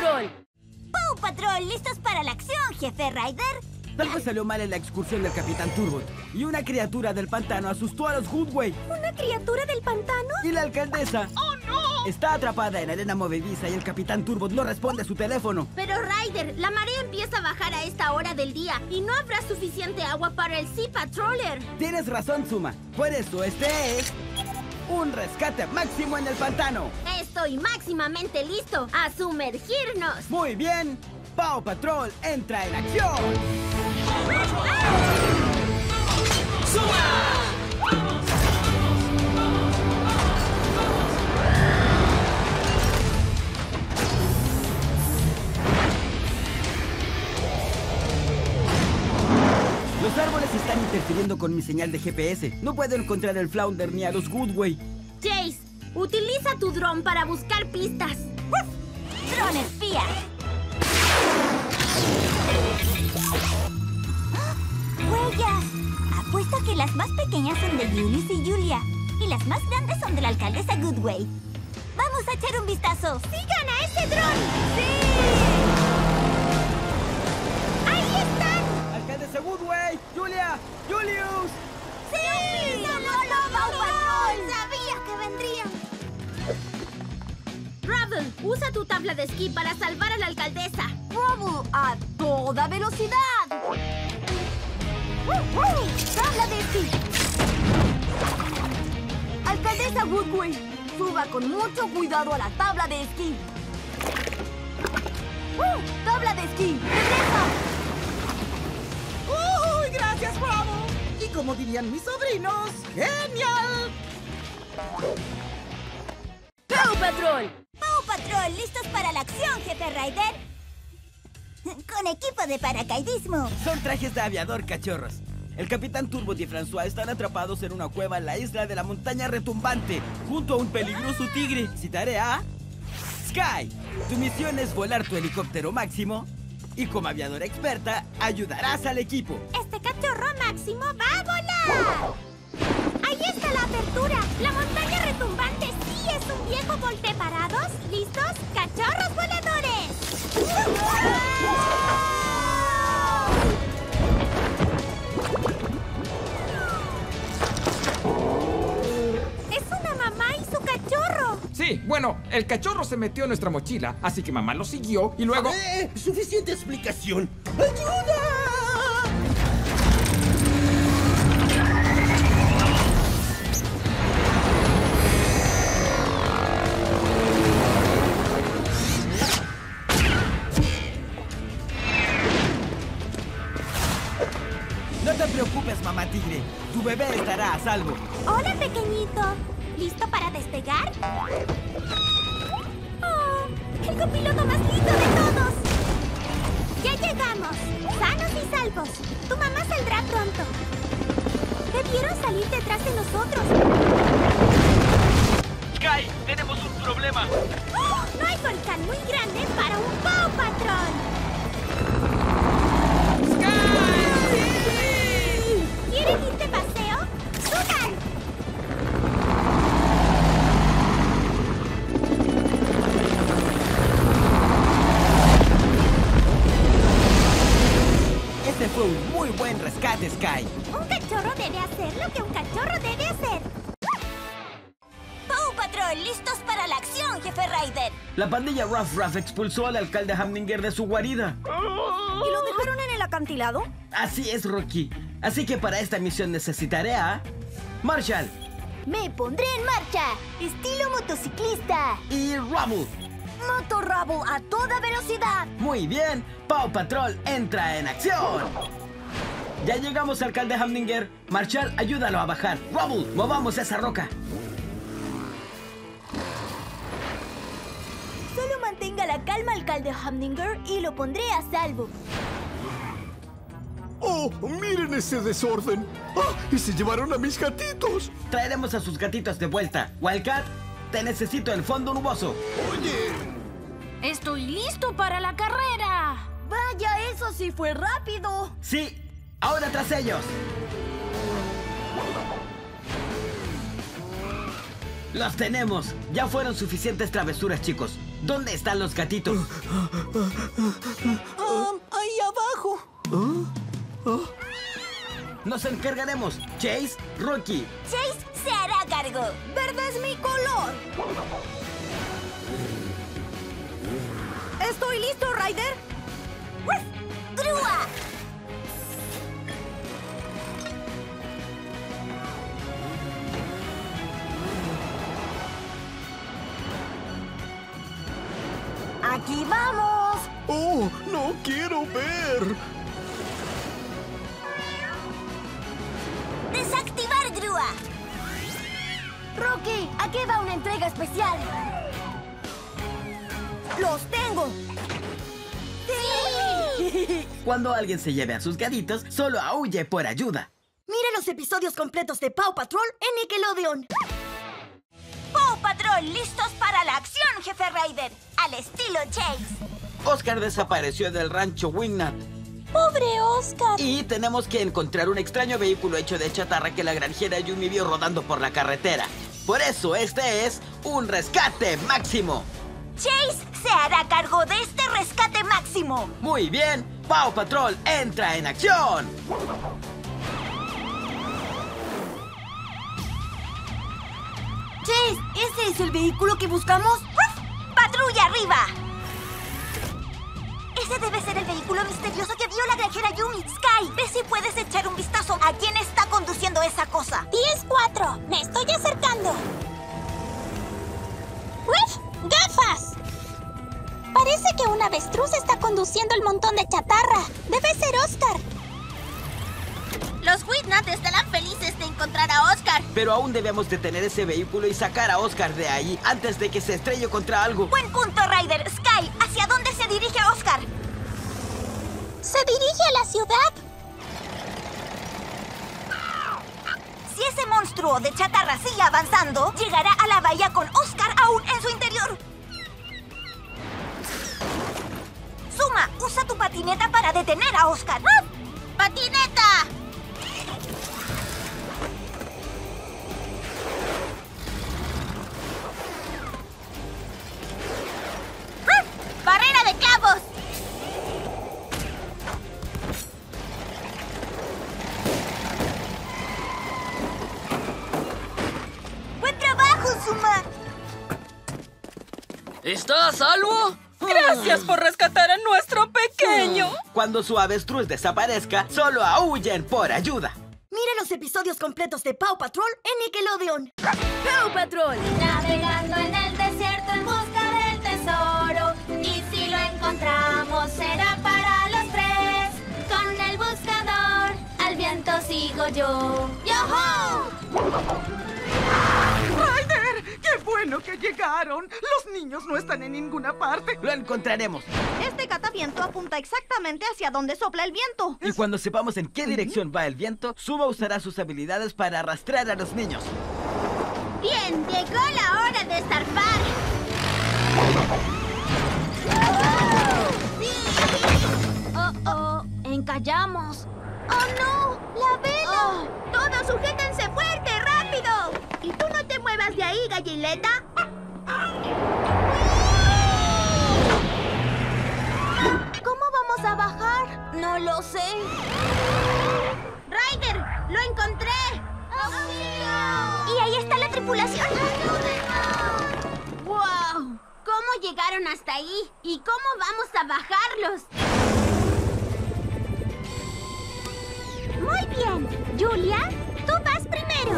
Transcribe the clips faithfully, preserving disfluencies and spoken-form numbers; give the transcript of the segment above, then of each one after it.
Patrol! ¡Paw Patrol! ¿Listos para la acción, jefe Ryder? Algo salió mal en la excursión del Capitán Turbot y una criatura del pantano asustó a los Goodway. ¿Una criatura del pantano? Y la alcaldesa ¡Oh, no! está atrapada en arena movediza y el Capitán Turbot no responde a su teléfono. Pero Ryder, la marea empieza a bajar a esta hora del día y no habrá suficiente agua para el Sea Patroller. Tienes razón, Zuma. Por eso este es un rescate máximo en el pantano. Estoy máximamente listo a sumergirnos. Muy bien. Paw Patrol entra en acción. Los árboles están interfiriendo con mi señal de G P S. No puedo encontrar el Flounder ni a los Goodway. Chase, utiliza tu dron para buscar pistas. ¡Dron espía! ¡Huellas! Apuesto que las más pequeñas son de Julius y Julia. Y las más grandes son de la alcaldesa Goodway. ¡Vamos a echar un vistazo! ¡Sigan a ese dron! ¡Sí! ¡Ahí están! ¡Alcaldesa Goodway! ¡Julia! ¡Julius! ¡Sí! ¡No, no, no, Paw Patrol! ¡Sabía que vendrían! Rubble, usa tu tabla de esquí para salvar a la alcaldesa. ¡Rubble a toda velocidad! ¡Tabla de esquí! Alcaldesa Goodway, suba con mucho cuidado a la tabla de esquí. ¡Uh! ¡Tabla de esquí! ¡Regresa! ¡Uy, gracias, Bravo! Y como dirían mis sobrinos, ¡genial! ¡Paw Patrol! ¡Paw Patrol! ¿Listos para la acción, jefe Ryder? Con equipo de paracaidismo. Son trajes de aviador, cachorros. El Capitán Turbot y François están atrapados en una cueva en la isla de la montaña retumbante, junto a un peligroso tigre. Citaré a Sky. Tu misión es volar tu helicóptero máximo y como aviadora experta, ayudarás al equipo. Este cachorro máximo va a volar. Ahí está la apertura. La montaña retumbante sí es un viejo vol preparados. ¿Listos? ¡Cachorros voladores! ¡Es una mamá y su cachorro! Sí, bueno, el cachorro se metió en nuestra mochila, así que mamá lo siguió y luego... ¡Eh! ¡Suficiente explicación! ¡Ayuda! No te preocupes, mamá tigre. Tu bebé estará a salvo. ¡Hola, pequeñito! ¿Listo para despegar? ¡Oh! ¡El copiloto más lindo de todos! ¡Ya llegamos! ¡Sanos y salvos! Tu mamá saldrá pronto. Debieron salir detrás de nosotros. Sky, tenemos un problema. ¡Oh! No hay volcán muy grande para un Paw Patrol. ¿Quieren ir de paseo? ¡Suban! Este fue un muy buen rescate, Sky. Un cachorro debe hacer lo que un cachorro debe hacer. ¡Paw Patrol! ¿Listos para la acción, jefe Ryder? La pandilla Ruff Ruff expulsó al alcalde Hamdinger de su guarida. ¿Y lo dejaron en el acantilado? Así es, Rocky. Así que para esta misión necesitaré a Marshall Me pondré en marcha. Estilo motociclista. y Rubble. Motorrabo a toda velocidad. Muy bien, Paw Patrol entra en acción. Ya llegamos, alcalde Hamdinger. Marshall, ayúdalo a bajar. Rubble, movamos esa roca. Solo mantenga la calma, alcalde Hamdinger, y lo pondré a salvo. ¡Oh, miren ese desorden! ¡Ah! ¡Y se llevaron a mis gatitos! Traeremos a sus gatitos de vuelta. Wildcat, te necesito en fondo nuboso. ¡Oye! ¡Estoy listo para la carrera! Vaya, eso sí fue rápido. Sí, ahora tras ellos. Los tenemos. Ya fueron suficientes travesuras, chicos. ¿Dónde están los gatitos? Um, ahí abajo. Nos encargaremos. Chase, Rocky. Chase se hará cargo. ¡Verde es mi color! ¿Estoy listo, Ryder? ¡Grúa! ¡Aquí vamos! ¡Oh, no quiero ver! ¡Desactivar grúa! Rocky, aquí va una entrega especial. ¡Los tengo! ¡Sí! Cuando alguien se lleve a sus gatitos, solo aúlle por ayuda. Mire los episodios completos de Paw Patrol en Nickelodeon. ¡Paw Patrol listos para la acción, jefe Ryder! Al estilo Chase. Oscar desapareció del rancho Wingnut. ¡Pobre Oscar! Y tenemos que encontrar un extraño vehículo hecho de chatarra que la granjera Yumi vio rodando por la carretera. Por eso este es un rescate máximo. Chase se hará cargo de este rescate máximo. Muy bien, Paw Patrol entra en acción. Chase, ¿ese es el vehículo que buscamos? ¡Patrulla arriba! Ese debe ser el vehículo misterioso que vio la granjera Yumi. Sky, ve si puedes echar un vistazo a quién está conduciendo esa cosa. diez cuatro, me estoy acercando. ¡Uf! ¡Gafas! Parece que un avestruz está conduciendo el montón de chatarra. Debe ser Oscar. Los Whitnut estarán felices de encontrar a Oscar. Pero aún debemos detener ese vehículo y sacar a Oscar de ahí antes de que se estrelle contra algo. Buen punto, Ryder. Sky, ¿hacia dónde se dirige Oscar? Se dirige a la ciudad. Si ese monstruo de chatarra sigue avanzando, llegará a la bahía con Oscar aún en su interior. Zuma, usa tu patineta para detener a Oscar. ¡Patineta! ¡Barrera de clavos! ¡Buen trabajo, Zuma! ¿Está a salvo? Gracias por rescatar a nuestro pequeño. Cuando su avestruz desaparezca, solo aúllen por ayuda. Mire los episodios completos de Paw Patrol en Nickelodeon. ¡Paw Patrol! Navegando en el desierto en busca del tesoro. Y si lo encontramos será para los tres. Con el buscador al viento sigo yo. ¡Yoho! ¡Ryder! ¡Qué bueno que llegaron! Los niños no están en ninguna parte. Lo encontraremos. Este cataviento apunta exactamente hacia donde sopla el viento. Y cuando sepamos en qué dirección va el viento, Zuma usará sus habilidades para arrastrar a los niños. Bien, llegó la hora de zarpar. Oh, oh, encallamos. ¡Oh, no! ¡La vela! ¡Todos sujétense fuerte, rápido! ¿Y tú no te muevas de ahí, gallileta? ¿Cómo vamos a bajar? No lo sé. ¡Ryder! ¡Lo encontré! ¡Auxilio! Y ahí está la tripulación. ¡Ayúdenos! ¡Wow! ¿Cómo llegaron hasta ahí? ¿Y cómo vamos a bajarlos? Muy bien. Julia, tú vas primero.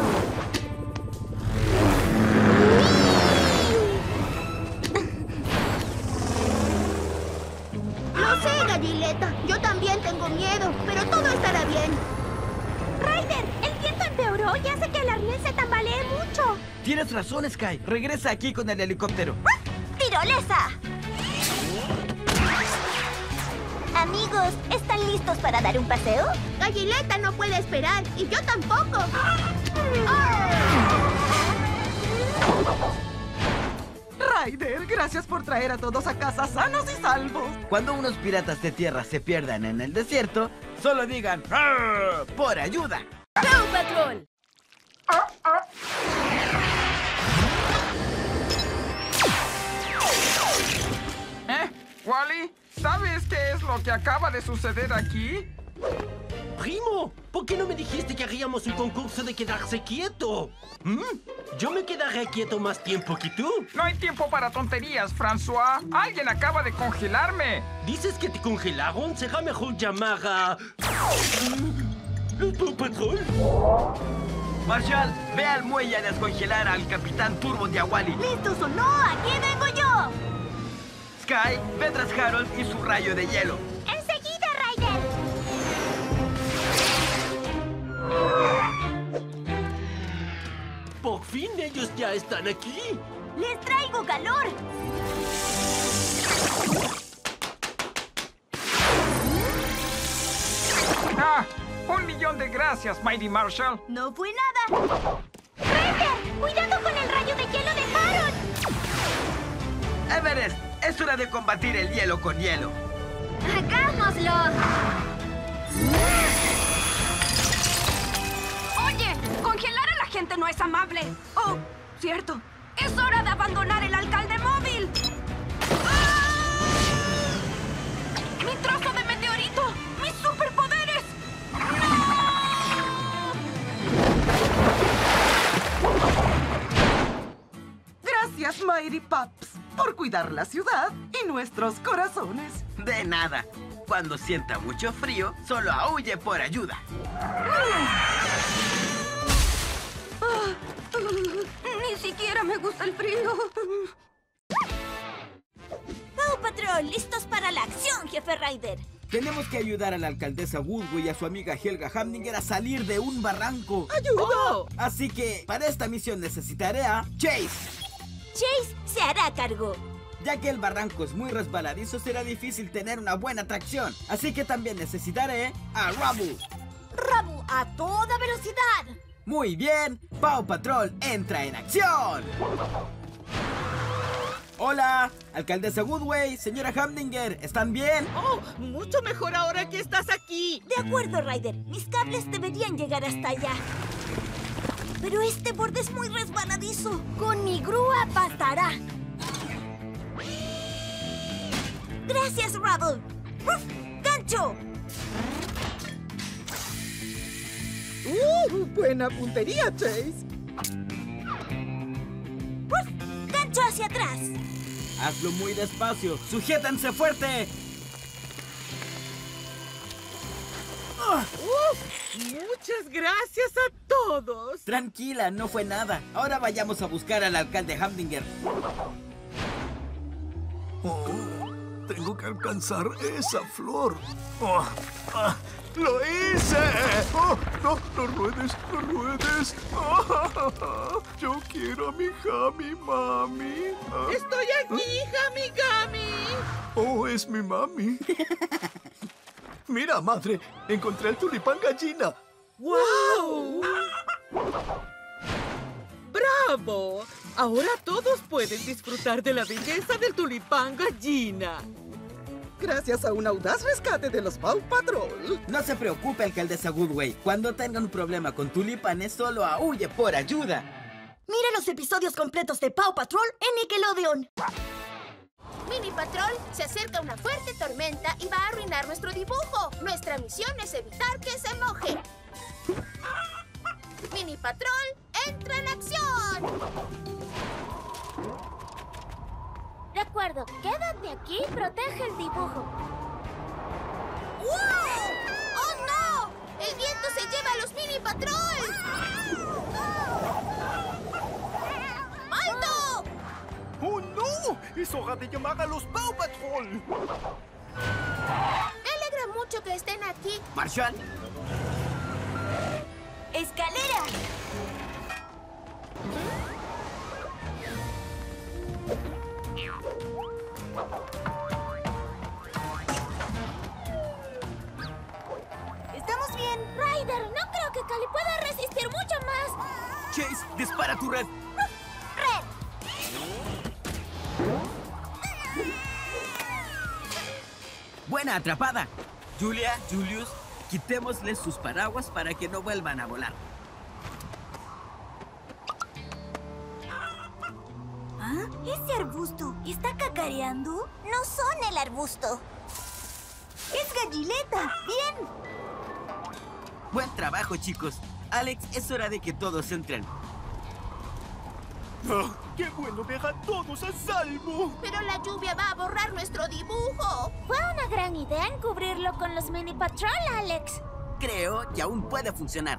Lo sé, gallileta. Yo también tengo miedo, pero todo estará bien. Ryder, el viento empeoró y hace que el arnés se tambalee mucho. Tienes razón, Sky. Regresa aquí con el helicóptero. ¡Tirolesa! Amigos, ¿están listos para dar un paseo? Gallileta no puede esperar y yo tampoco. Ryder, gracias por traer a todos a casa sanos y salvos. Cuando unos piratas de tierra se pierdan en el desierto, solo digan ¡arr! ¡Por ayuda! ¡Paw Patrol! Wally, ¿sabes qué es lo que acaba de suceder aquí? Primo, ¿por qué no me dijiste que haríamos un concurso de quedarse quieto? ¿Mm? Yo me quedaré quieto más tiempo que tú. No hay tiempo para tonterías, François. Alguien acaba de congelarme. ¿Dices que te congelaron? Será mejor llamar a... ¿El Paw Patrol? Marshall, ve al muelle a descongelar al Capitán Turbo de Wally. ¿Listos o no? ¡Aquí vengo yo! Sky, ve tras Harold y su rayo de hielo. ¡Enseguida, Ryder! Por fin ellos ya están aquí. ¡Les traigo calor! ¡Ah! Un millón de gracias, Mighty Marshall. ¡No fue nada! ¡Ryder! ¡Cuidado con el rayo de hielo de Harold! Everest, es hora de combatir el hielo con hielo. ¡Hagámoslo! Oye, congelar a la gente no es amable. Oh, cierto. Es hora de abandonar el alcalde móvil. ¡Ah! ¡Mi trozo de meteorito! ¡Mis superpoderes! Gracias, Mighty Pups, por cuidar la ciudad y nuestros corazones. De nada. Cuando sienta mucho frío, solo aúlle por ayuda. Ni siquiera me gusta el frío. ¡Paw Patrol! ¡Listos para la acción, jefe Ryder! Tenemos que ayudar a la alcaldesa Woodway y a su amiga Helga Hamdinger a salir de un barranco. ¡Ayuda! Así que, para esta misión necesitaré a Chase. Chase se hará cargo. Ya que el barranco es muy resbaladizo, será difícil tener una buena tracción. Así que también necesitaré a Rabu. ¡Rabu a toda velocidad! Muy bien, Paw Patrol entra en acción. Hola, alcaldesa Woodway, señora Hamdinger, ¿están bien? ¡Oh, mucho mejor ahora que estás aquí! De acuerdo, Ryder. Mis cables deberían llegar hasta allá. Pero este borde es muy resbaladizo. Con mi grúa bastará. Gracias, Rubble. ¡Uf! ¡Gancho! ¡Uh! ¡Buena puntería, Chase! ¡Uf! ¡Gancho hacia atrás! Hazlo muy despacio, sujétense fuerte. ¡Uf! ¡Muchas gracias a todos! Tranquila, no fue nada. Ahora vayamos a buscar al alcalde Hamdinger. Oh, tengo que alcanzar esa flor. Oh, ah, ¡lo hice! Oh, no, no ruedes, no ruedes. Oh, yo quiero a mi Hami Mami. Ah, ¡Estoy aquí, Hami Gami! oh, es mi mami. Mira, madre, encontré el tulipán gallina. ¡Wow! ¡Bravo! Ahora todos pueden disfrutar de la belleza del tulipán gallina. Gracias a un audaz rescate de los Paw Patrol. No se preocupe, alcaldesa Woodway. Cuando tenga un problema con tulipanes, solo aúlle por ayuda. Mira los episodios completos de Paw Patrol en Nickelodeon. Mini Patrol, se acerca una fuerte tormenta y va a arruinar nuestro dibujo. Nuestra misión es evitar que se moje. Mini Patrol, entra en acción. De acuerdo, quédate aquí y protege el dibujo. ¡Wow! ¡Oh, no! ¡El viento se lleva a los Mini Patrol! ¡Maldo! ¡Oh, no! ¡Es hora de llamar a los Paw Patrol! Me alegra mucho que estén aquí. Marshall. ¡Escalera! ¿Estamos bien? Ryder, no creo que Cali pueda resistir mucho más. Chase, dispara tu red. ¡Red! Buena atrapada. Julia, Julius, quitémosles sus paraguas para que no vuelvan a volar. ¿Ah? Ese arbusto está cacareando. No son el arbusto. Es Gallileta. Bien. Buen trabajo, chicos. Alex, es hora de que todos entren. Oh, ¡qué bueno ver a todos a salvo! Pero la lluvia va a borrar nuestro dibujo. Fue una gran idea encubrirlo con los Mini Patrol, Alex. Creo que aún puede funcionar.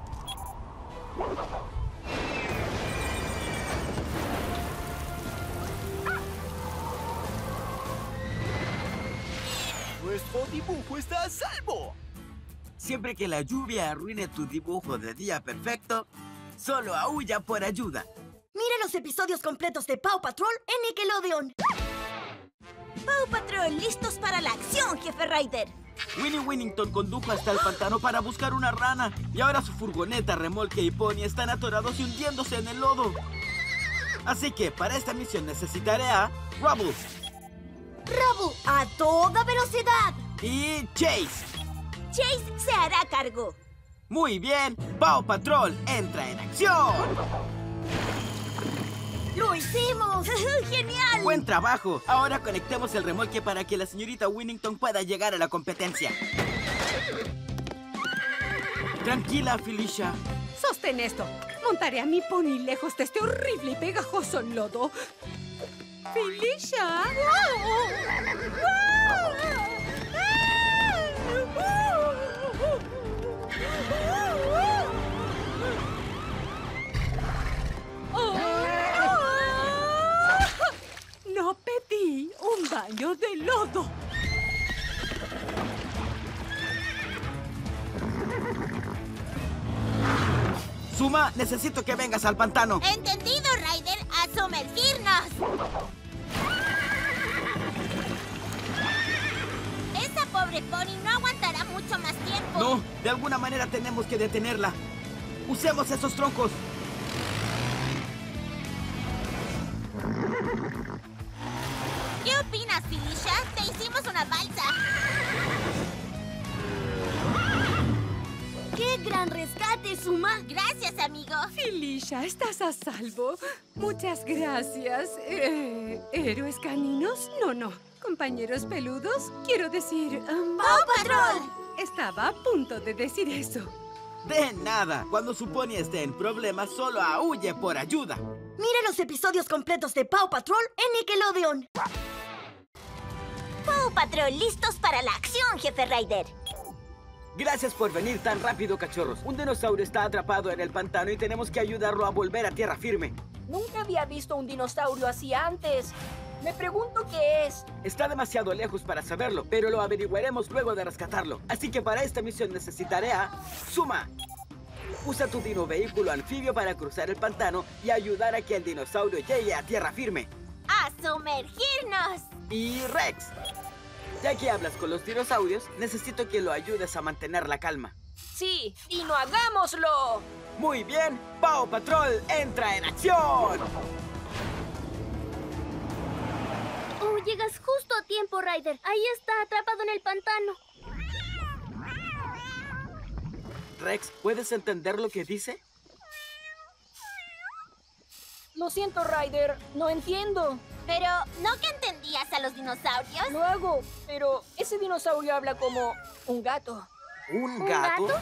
¡Nuestro dibujo está a salvo! Siempre que la lluvia arruine tu dibujo de día perfecto, solo aúlla por ayuda. Mira los episodios completos de Paw Patrol en Nickelodeon. Paw Patrol, listos para la acción, Jefe Ryder. Winnie Winnington condujo hasta el pantano para buscar una rana. Y ahora su furgoneta, remolque y pony están atorados y hundiéndose en el lodo. Así que para esta misión necesitaré a Rubble. Rubble, a toda velocidad. Y Chase. Chase se hará cargo. Muy bien, Paw Patrol entra en acción. ¡Lo hicimos! ¡Genial! ¡Buen trabajo! Ahora conectemos el remolque para que la señorita Winnington pueda llegar a la competencia. Tranquila, Felicia. Sostén esto. Montaré a mi pony lejos de este horrible y pegajoso lodo. ¡Felicia! No pedí un baño de lodo. Zuma, necesito que vengas al pantano. Entendido, Ryder. A sumergirnos. Esa pobre pony no aguantará mucho más tiempo. No, de alguna manera tenemos que detenerla. Usemos esos troncos. ¿Qué opinas, Felicia? Te hicimos una balsa. ¡Qué gran rescate, Zuma! Gracias, amigo. Felicia, estás a salvo. Muchas gracias. Eh, ¿Héroes caninos? No, no. ¿Compañeros peludos? Quiero decir... Um, ¡Paw Patrol! Estaba a punto de decir eso. De nada. Cuando su pony esté en problemas, solo aúlle por ayuda. Mira los episodios completos de Paw Patrol en Nickelodeon. Paw Patrol, listos para la acción, Jefe Ryder. Gracias por venir tan rápido, cachorros. Un dinosaurio está atrapado en el pantano y tenemos que ayudarlo a volver a tierra firme. Nunca había visto un dinosaurio así antes. Me pregunto qué es. Está demasiado lejos para saberlo, pero lo averiguaremos luego de rescatarlo. Así que para esta misión necesitaré a Zuma. Usa tu dino vehículo anfibio para cruzar el pantano y ayudar a que el dinosaurio llegue a tierra firme. ¡A sumergirnos! Y Rex, ya que hablas con los dinosaurios, necesito que lo ayudes a mantener la calma. Sí, Dino, hagámoslo. Muy bien, Paw Patrol entra en acción. Oh, llegas justo a tiempo, Ryder. Ahí está, atrapado en el pantano. Rex, ¿puedes entender lo que dice? Lo siento, Ryder. No entiendo. Pero, ¿no que entendías a los dinosaurios? Lo hago, pero ese dinosaurio habla como un gato. ¿Un gato? ¿Un gato?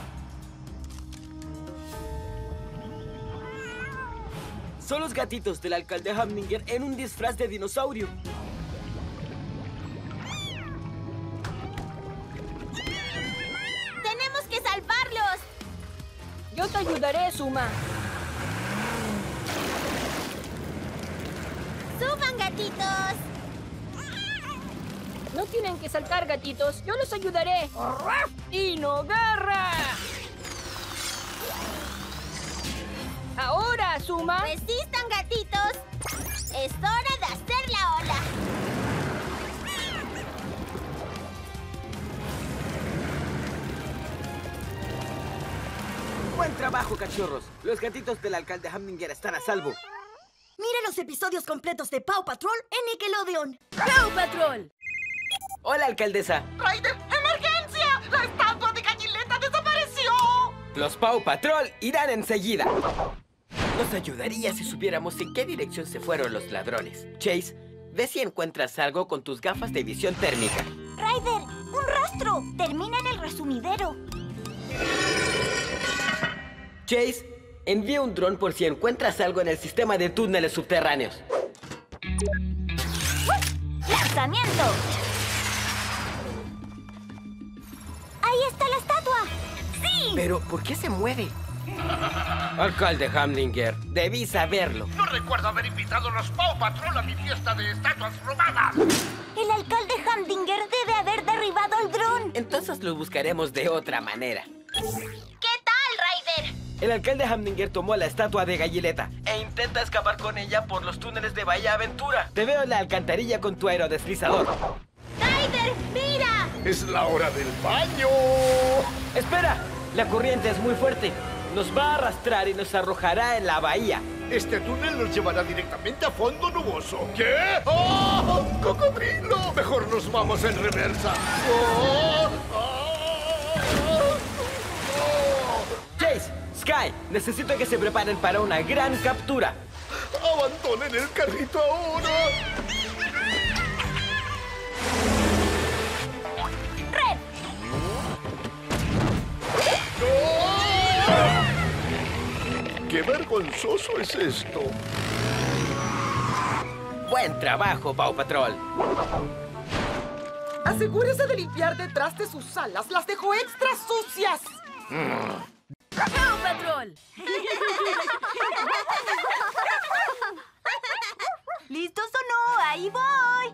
Son los gatitos del alcalde Hamdinger en un disfraz de dinosaurio. ¡Tenemos que salvarlos! Yo te ayudaré, Zuma. ¡Suban, gatitos! No tienen que saltar, gatitos. Yo los ayudaré. ¡Dino, garra! ¡Ahora, Zuma! ¡Resistan, gatitos! ¡Es hora de hacer la ola! Buen trabajo, cachorros. Los gatitos del alcalde Hamdinger están a salvo. Mira los episodios completos de Paw Patrol en Nickelodeon. ¡Paw Patrol! Hola, alcaldesa. ¡Ryder, emergencia! ¡La estatua de Gallileta desapareció! Los Paw Patrol irán enseguida. Nos ayudaría si supiéramos en qué dirección se fueron los ladrones. Chase, ve si encuentras algo con tus gafas de visión térmica. Ryder, un rastro. Termina en el resumidero. Chase, envía un dron por si encuentras algo en el sistema de túneles subterráneos. ¡Lanzamiento! ¡Ahí está la estatua! ¡Sí! Pero, ¿por qué se mueve? Alcalde Hamdinger, debí saberlo. No recuerdo haber invitado a los Paw Patrol a mi fiesta de estatuas robadas. El alcalde Hamdinger debe haber derribado el dron. Entonces lo buscaremos de otra manera. ¿Qué tal, Ryder? El alcalde Hamdinger tomó la estatua de Gallileta e intenta escapar con ella por los túneles de Bahía Aventura. Te veo en la alcantarilla con tu aerodeslizador. ¡Ryder, mira! ¡Es la hora del baño! ¡Espera! La corriente es muy fuerte. Nos va a arrastrar y nos arrojará en la bahía. Este túnel nos llevará directamente a fondo nuboso. ¿Qué? ¡Oh! ¡Cocodrilo! Mejor nos vamos en reversa. ¡Oh! ¡Oh! ¡Oh! Chase, Sky, necesito que se preparen para una gran captura. ¡Abandonen el carrito ahora! ¡Red! ¡No! ¡Qué vergonzoso es esto! Buen trabajo, Paw Patrol. Asegúrese de limpiar detrás de sus alas. Las dejó extra sucias. ¡Paw Patrol! ¿Listos o no? ¡Ahí voy!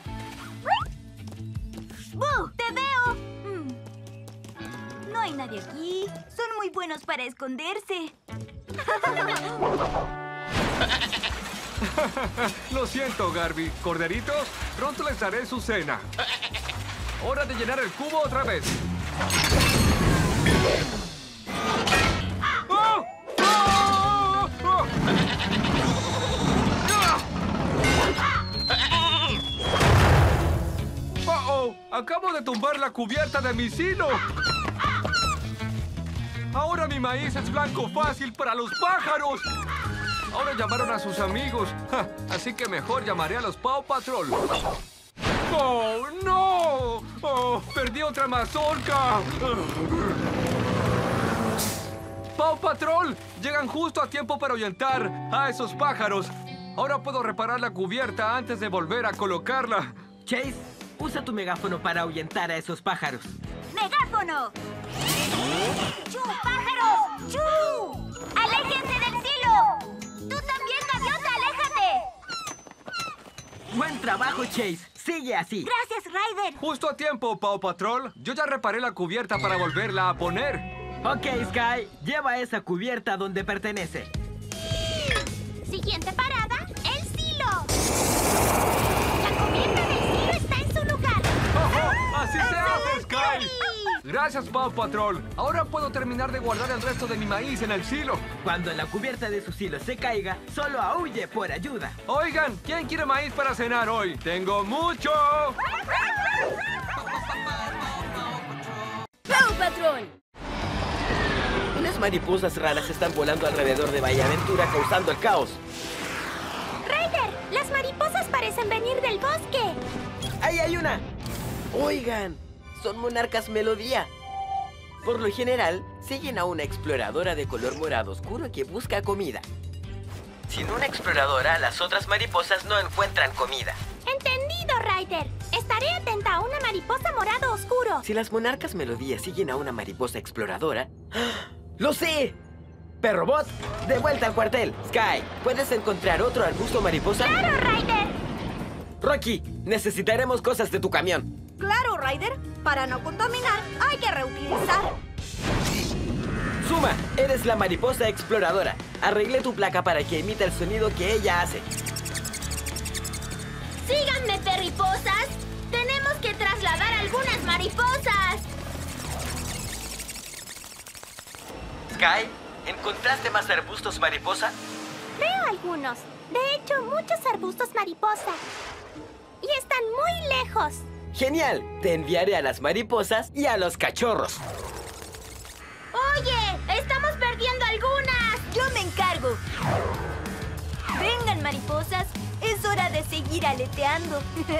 ¡Boo! ¡Te veo! Hmm. No hay nadie aquí. Son muy buenos para esconderse. Lo siento, Garby. Corderitos, pronto les daré su cena. Hora de llenar el cubo otra vez. ¡Oh! ¡Oh! ¡Oh! ¡Oh, oh! Acabo de tumbar la cubierta de mi silo. Ahora mi maíz es blanco fácil para los pájaros. Ahora llamaron a sus amigos. Ja, así que mejor llamaré a los Paw Patrol. ¡Oh, no! ¡Oh, perdí otra mazorca! ¡Paw Patrol! Llegan justo a tiempo para ahuyentar a esos pájaros. Ahora puedo reparar la cubierta antes de volver a colocarla. Chase, usa tu megáfono para ahuyentar a esos pájaros. ¡Megáfono! ¡Chu, pájaros! ¡Chu! ¡Aléjense del silo! ¡Tú también, gaviota, aléjate! Buen trabajo, Chase. Sigue así. Gracias, Ryder. Justo a tiempo, Paw Patrol. Yo ya reparé la cubierta para volverla a poner. Ok, Sky. Lleva esa cubierta donde pertenece. Siguiente parada, el silo. La cubierta del silo está en su lugar. Oh, oh, ¡así se hace, Sky! Gracias, Paw Patrol. Ahora puedo terminar de guardar el resto de mi maíz en el silo. Cuando la cubierta de su silo se caiga, solo aúlle por ayuda. Oigan, ¿quién quiere maíz para cenar hoy? ¡Tengo mucho! ¡Paw Patrol! Unas mariposas raras están volando alrededor de Bahía Aventura causando el caos. Ryder, las mariposas parecen venir del bosque. ¡Ahí hay una! Oigan, son monarcas melodía. Por lo general, siguen a una exploradora de color morado oscuro que busca comida. Sin una exploradora, las otras mariposas no encuentran comida. Entendido, Ryder. Estaré atenta a una mariposa morado oscuro. Si las monarcas melodía siguen a una mariposa exploradora... ¡Ah! ¡Lo sé! Perrobot, de vuelta al cuartel. Sky, ¿puedes encontrar otro arbusto mariposa? ¡Claro, Ryder! Rocky, necesitaremos cosas de tu camión. Claro, Ryder. Para no contaminar, hay que reutilizar. Zuma, eres la mariposa exploradora. Arreglé tu placa para que emita el sonido que ella hace. ¡Síganme, perriposas! ¡Tenemos que trasladar algunas mariposas! Sky, ¿encontraste más arbustos mariposa? Veo algunos. De hecho, muchos arbustos mariposa. Y están muy lejos. ¡Genial! Te enviaré a las mariposas y a los cachorros. ¡Oye! ¡Estamos perdiendo algunas! Yo me encargo. todo. Vengan, mariposas. Es hora de seguir aleteando.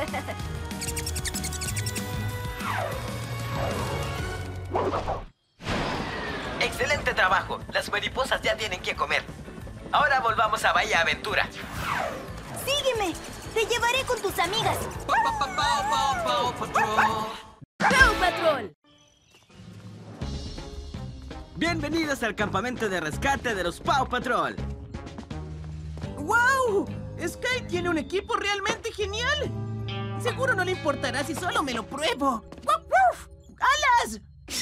Excelente trabajo. Las mariposas ya tienen que comer. Ahora volvamos a Bahía Aventura. Sígueme. Te llevaré con tus amigas. Paw Patrol. Paw Patrol. Bienvenidos al campamento de rescate de los Paw Patrol. ¡Wow! Sky tiene un equipo realmente genial. Seguro no le importará si solo me lo pruebo. ¡Wuf, wuf! ¡Alas!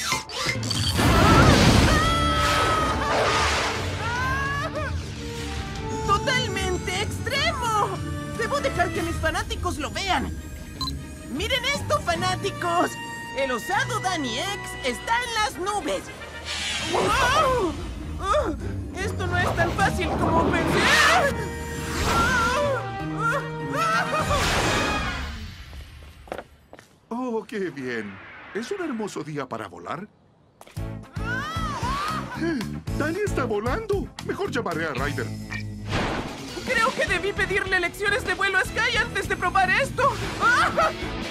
¡Totalmente extremo! Debo dejar que mis fanáticos lo vean. ¡Miren esto, fanáticos! El osado Danny X está en las nubes. ¡Wow! ¡Oh! ¡Esto no es tan fácil como pensé! Oh, qué bien. ¿Es un hermoso día para volar? ¡Danny está volando! Mejor llamaré a Ryder. Creo que debí pedirle lecciones de vuelo a Sky antes de probar esto. ¡Ah!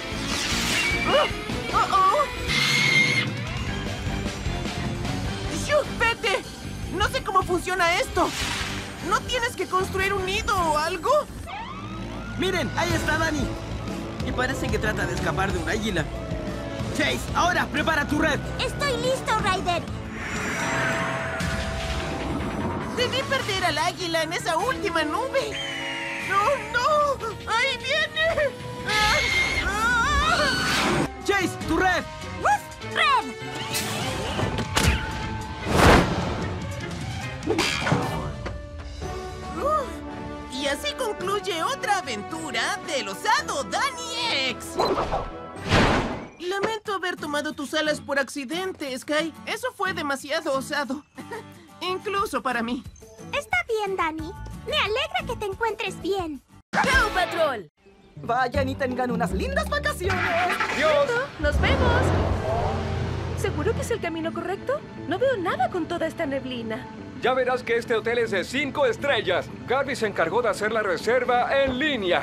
¡Oh! ¡Oh, oh! ¡Shoo! ¡Vete! No sé cómo funciona esto. ¿No tienes que construir un nido o algo? Miren, ahí está Danny. Y parece que trata de escapar de un águila. Chase, ahora prepara tu red. Estoy listo, Ryder. Debí perder al águila en esa última nube. ¡No, no! ¡Ahí viene! ¡Ah! ¡Ah! Chase, tu red. ¡Uf! ¡Red! Uf. Y así concluye otra aventura del osado Danny X. Lamento haber tomado tus alas por accidente, Sky. Eso fue demasiado osado. Incluso para mí. Está bien, Danny. Me alegra que te encuentres bien. ¡Paw Patrol! Vayan y tengan unas lindas vacaciones. ¡Adiós! ¡Nos vemos! ¿Seguro que es el camino correcto? No veo nada con toda esta neblina. Ya verás que este hotel es de cinco estrellas. Garby se encargó de hacer la reserva en línea.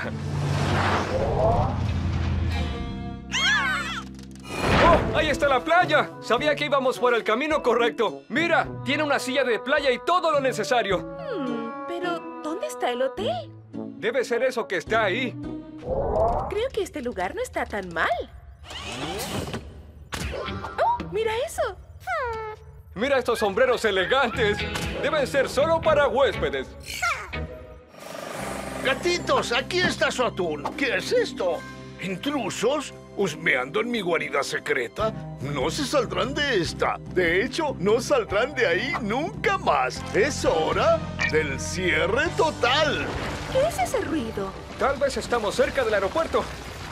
¡Oh! ¡Ahí está la playa! Sabía que íbamos por el camino correcto. Mira, tiene una silla de playa y todo lo necesario. Hmm, pero ¿dónde está el hotel? Debe ser eso que está ahí. Creo que este lugar no está tan mal. ¡Oh! ¡Mira eso! Mira estos sombreros elegantes. Deben ser solo para huéspedes. Gatitos, aquí está su atún. ¿Qué es esto? ¿Intrusos? ¿Husmeando en mi guarida secreta? No se saldrán de esta. De hecho, no saldrán de ahí nunca más. Es hora del cierre total. ¿Qué es ese ruido? Tal vez estamos cerca del aeropuerto.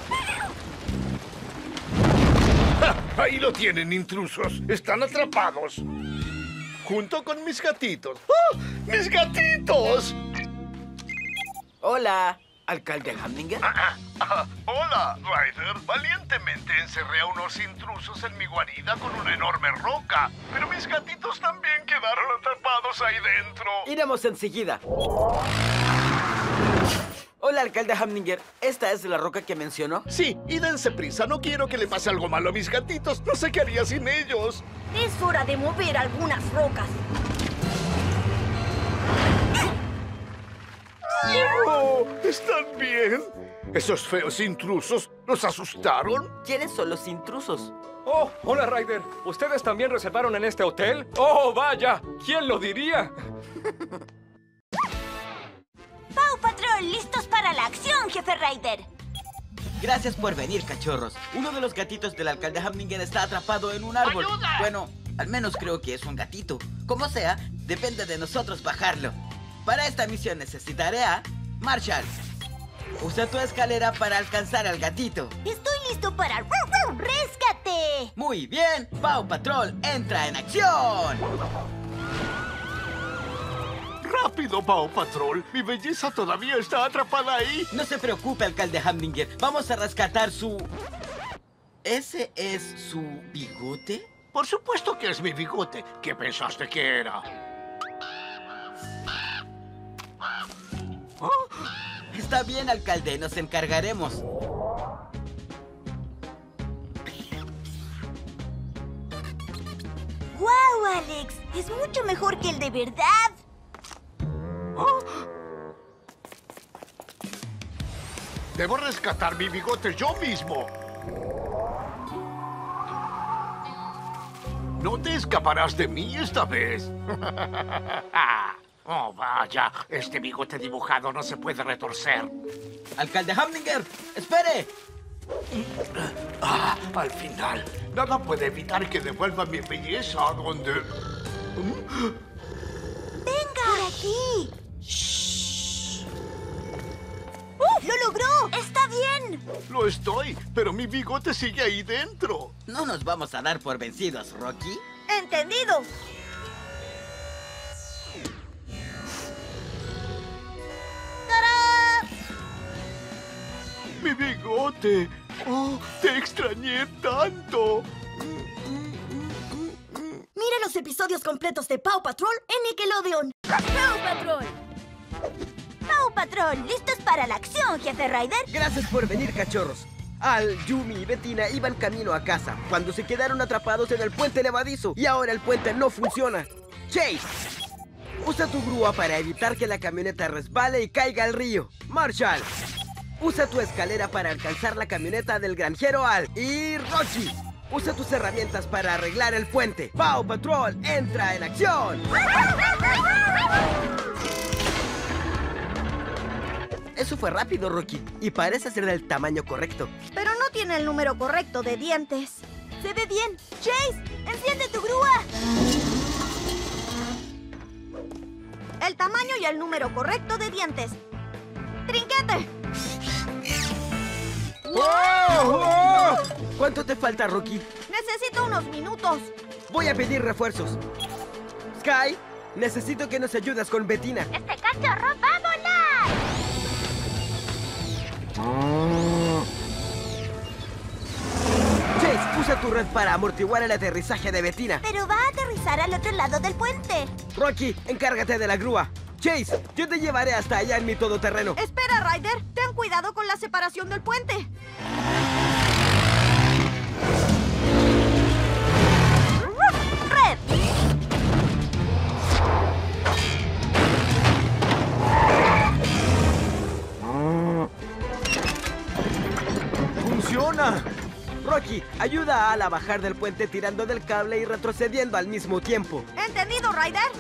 ¡Ja! Ahí lo tienen, intrusos. Están atrapados. Junto con mis gatitos. ¡Oh! ¡Mis gatitos! Hola, alcalde Hamdinger. Ah, ah, ah. Hola, Ryder. Valientemente encerré a unos intrusos en mi guarida con una enorme roca. Pero mis gatitos también quedaron atrapados ahí dentro. Iremos enseguida. Hola, alcalde Hamdinger. ¿Esta es la roca que mencionó? Sí, y dense prisa. No quiero que le pase algo malo a mis gatitos. No sé qué haría sin ellos. Es hora de mover algunas rocas. ¡Oh! ¿Están bien? ¿Esos feos intrusos los asustaron? ¿Quiénes son los intrusos? Oh, hola, Ryder. ¿Ustedes también reservaron en este hotel? ¡Oh, vaya! ¿Quién lo diría? Paw Patrol, listos para la acción, jefe Ryder. Gracias por venir, cachorros. Uno de los gatitos del alcalde Hamdinger está atrapado en un árbol. ¡Ayuda! Bueno, al menos creo que es un gatito. Como sea, depende de nosotros bajarlo. Para esta misión necesitaré a Marshall. Usa tu escalera para alcanzar al gatito. Estoy listo para rescate. Muy bien, Paw Patrol entra en acción. ¡Rápido, Paw Patrol! ¡Mi belleza todavía está atrapada ahí! No se preocupe, alcalde Hamdinger. Vamos a rescatar su... ¿Ese es su bigote? Por supuesto que es mi bigote. ¿Qué pensaste que era? Está bien, alcalde, nos encargaremos. ¡Guau, Alex! Es mucho mejor que el de verdad. ¿Oh? Debo rescatar mi bigote yo mismo. No te escaparás de mí esta vez. Oh, vaya. Este bigote dibujado no se puede retorcer. ¡Alcalde Hamdinger! ¡Espere! Ah, al final. Nada puede evitar que devuelva mi belleza a donde... ¡Venga! ¡Por aquí! ¡Shh! ¡Uh! ¡Lo logró! ¡Está bien! Lo estoy, pero mi bigote sigue ahí dentro. No nos vamos a dar por vencidos, Rocky. ¡Entendido! ¡Tarán! ¡Mi bigote! ¡Oh, te extrañé tanto! Mira los episodios completos de Paw Patrol en Nickelodeon. ¡Paw Patrol! ¡Paw Patrol! ¿Listos para la acción, jefe Ryder? Gracias por venir, cachorros. Al, Yumi y Bettina iban camino a casa cuando se quedaron atrapados en el puente levadizo y ahora el puente no funciona. Chase, usa tu grúa para evitar que la camioneta resbale y caiga al río. Marshall, usa tu escalera para alcanzar la camioneta del granjero Al. Y Rocky, usa tus herramientas para arreglar el puente. Paw Patrol entra en acción. Eso fue rápido, Rocky, y parece ser del tamaño correcto. Pero no tiene el número correcto de dientes. Se ve bien. Chase, enciende tu grúa. El tamaño y el número correcto de dientes. ¡Trinquete! ¡Wow! ¡Wow! ¿Cuánto te falta, Rocky? Necesito unos minutos. Voy a pedir refuerzos. Sky, necesito que nos ayudes con Bettina. ¡Este cachorro va a volar! Chase, usa tu red para amortiguar el aterrizaje de Bettina. Pero va a aterrizar al otro lado del puente. Rocky, encárgate de la grúa. Chase, yo te llevaré hasta allá en mi todoterreno. Espera, Ryder. Ten cuidado con la separación del puente. ¡Red! ¡Funciona! Rocky, ayuda a Al a bajar del puente tirando del cable y retrocediendo al mismo tiempo. ¿Entendido, Ryder?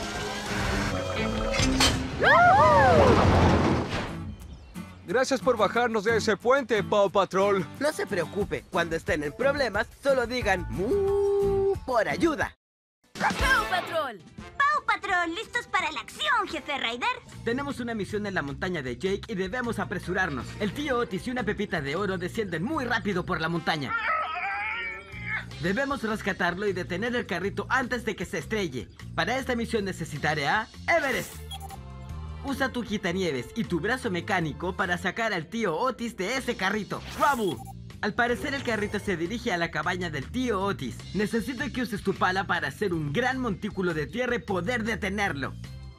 Gracias por bajarnos de ese puente, Paw Patrol. No se preocupe, cuando estén en problemas, solo digan ¡mu! Por ayuda. ¡Paw Patrol! ¡Paw Patrol! ¿Listos para la acción, jefe Ryder? Tenemos una misión en la montaña de Jake y debemos apresurarnos. El tío Otis y una pepita de oro descienden muy rápido por la montaña. Debemos rescatarlo y detener el carrito antes de que se estrelle. Para esta misión necesitaré a Everest. Usa tu quitanieves y tu brazo mecánico para sacar al tío Otis de ese carrito. ¡Rabu! Al parecer el carrito se dirige a la cabaña del tío Otis. Necesito que uses tu pala para hacer un gran montículo de tierra y poder detenerlo.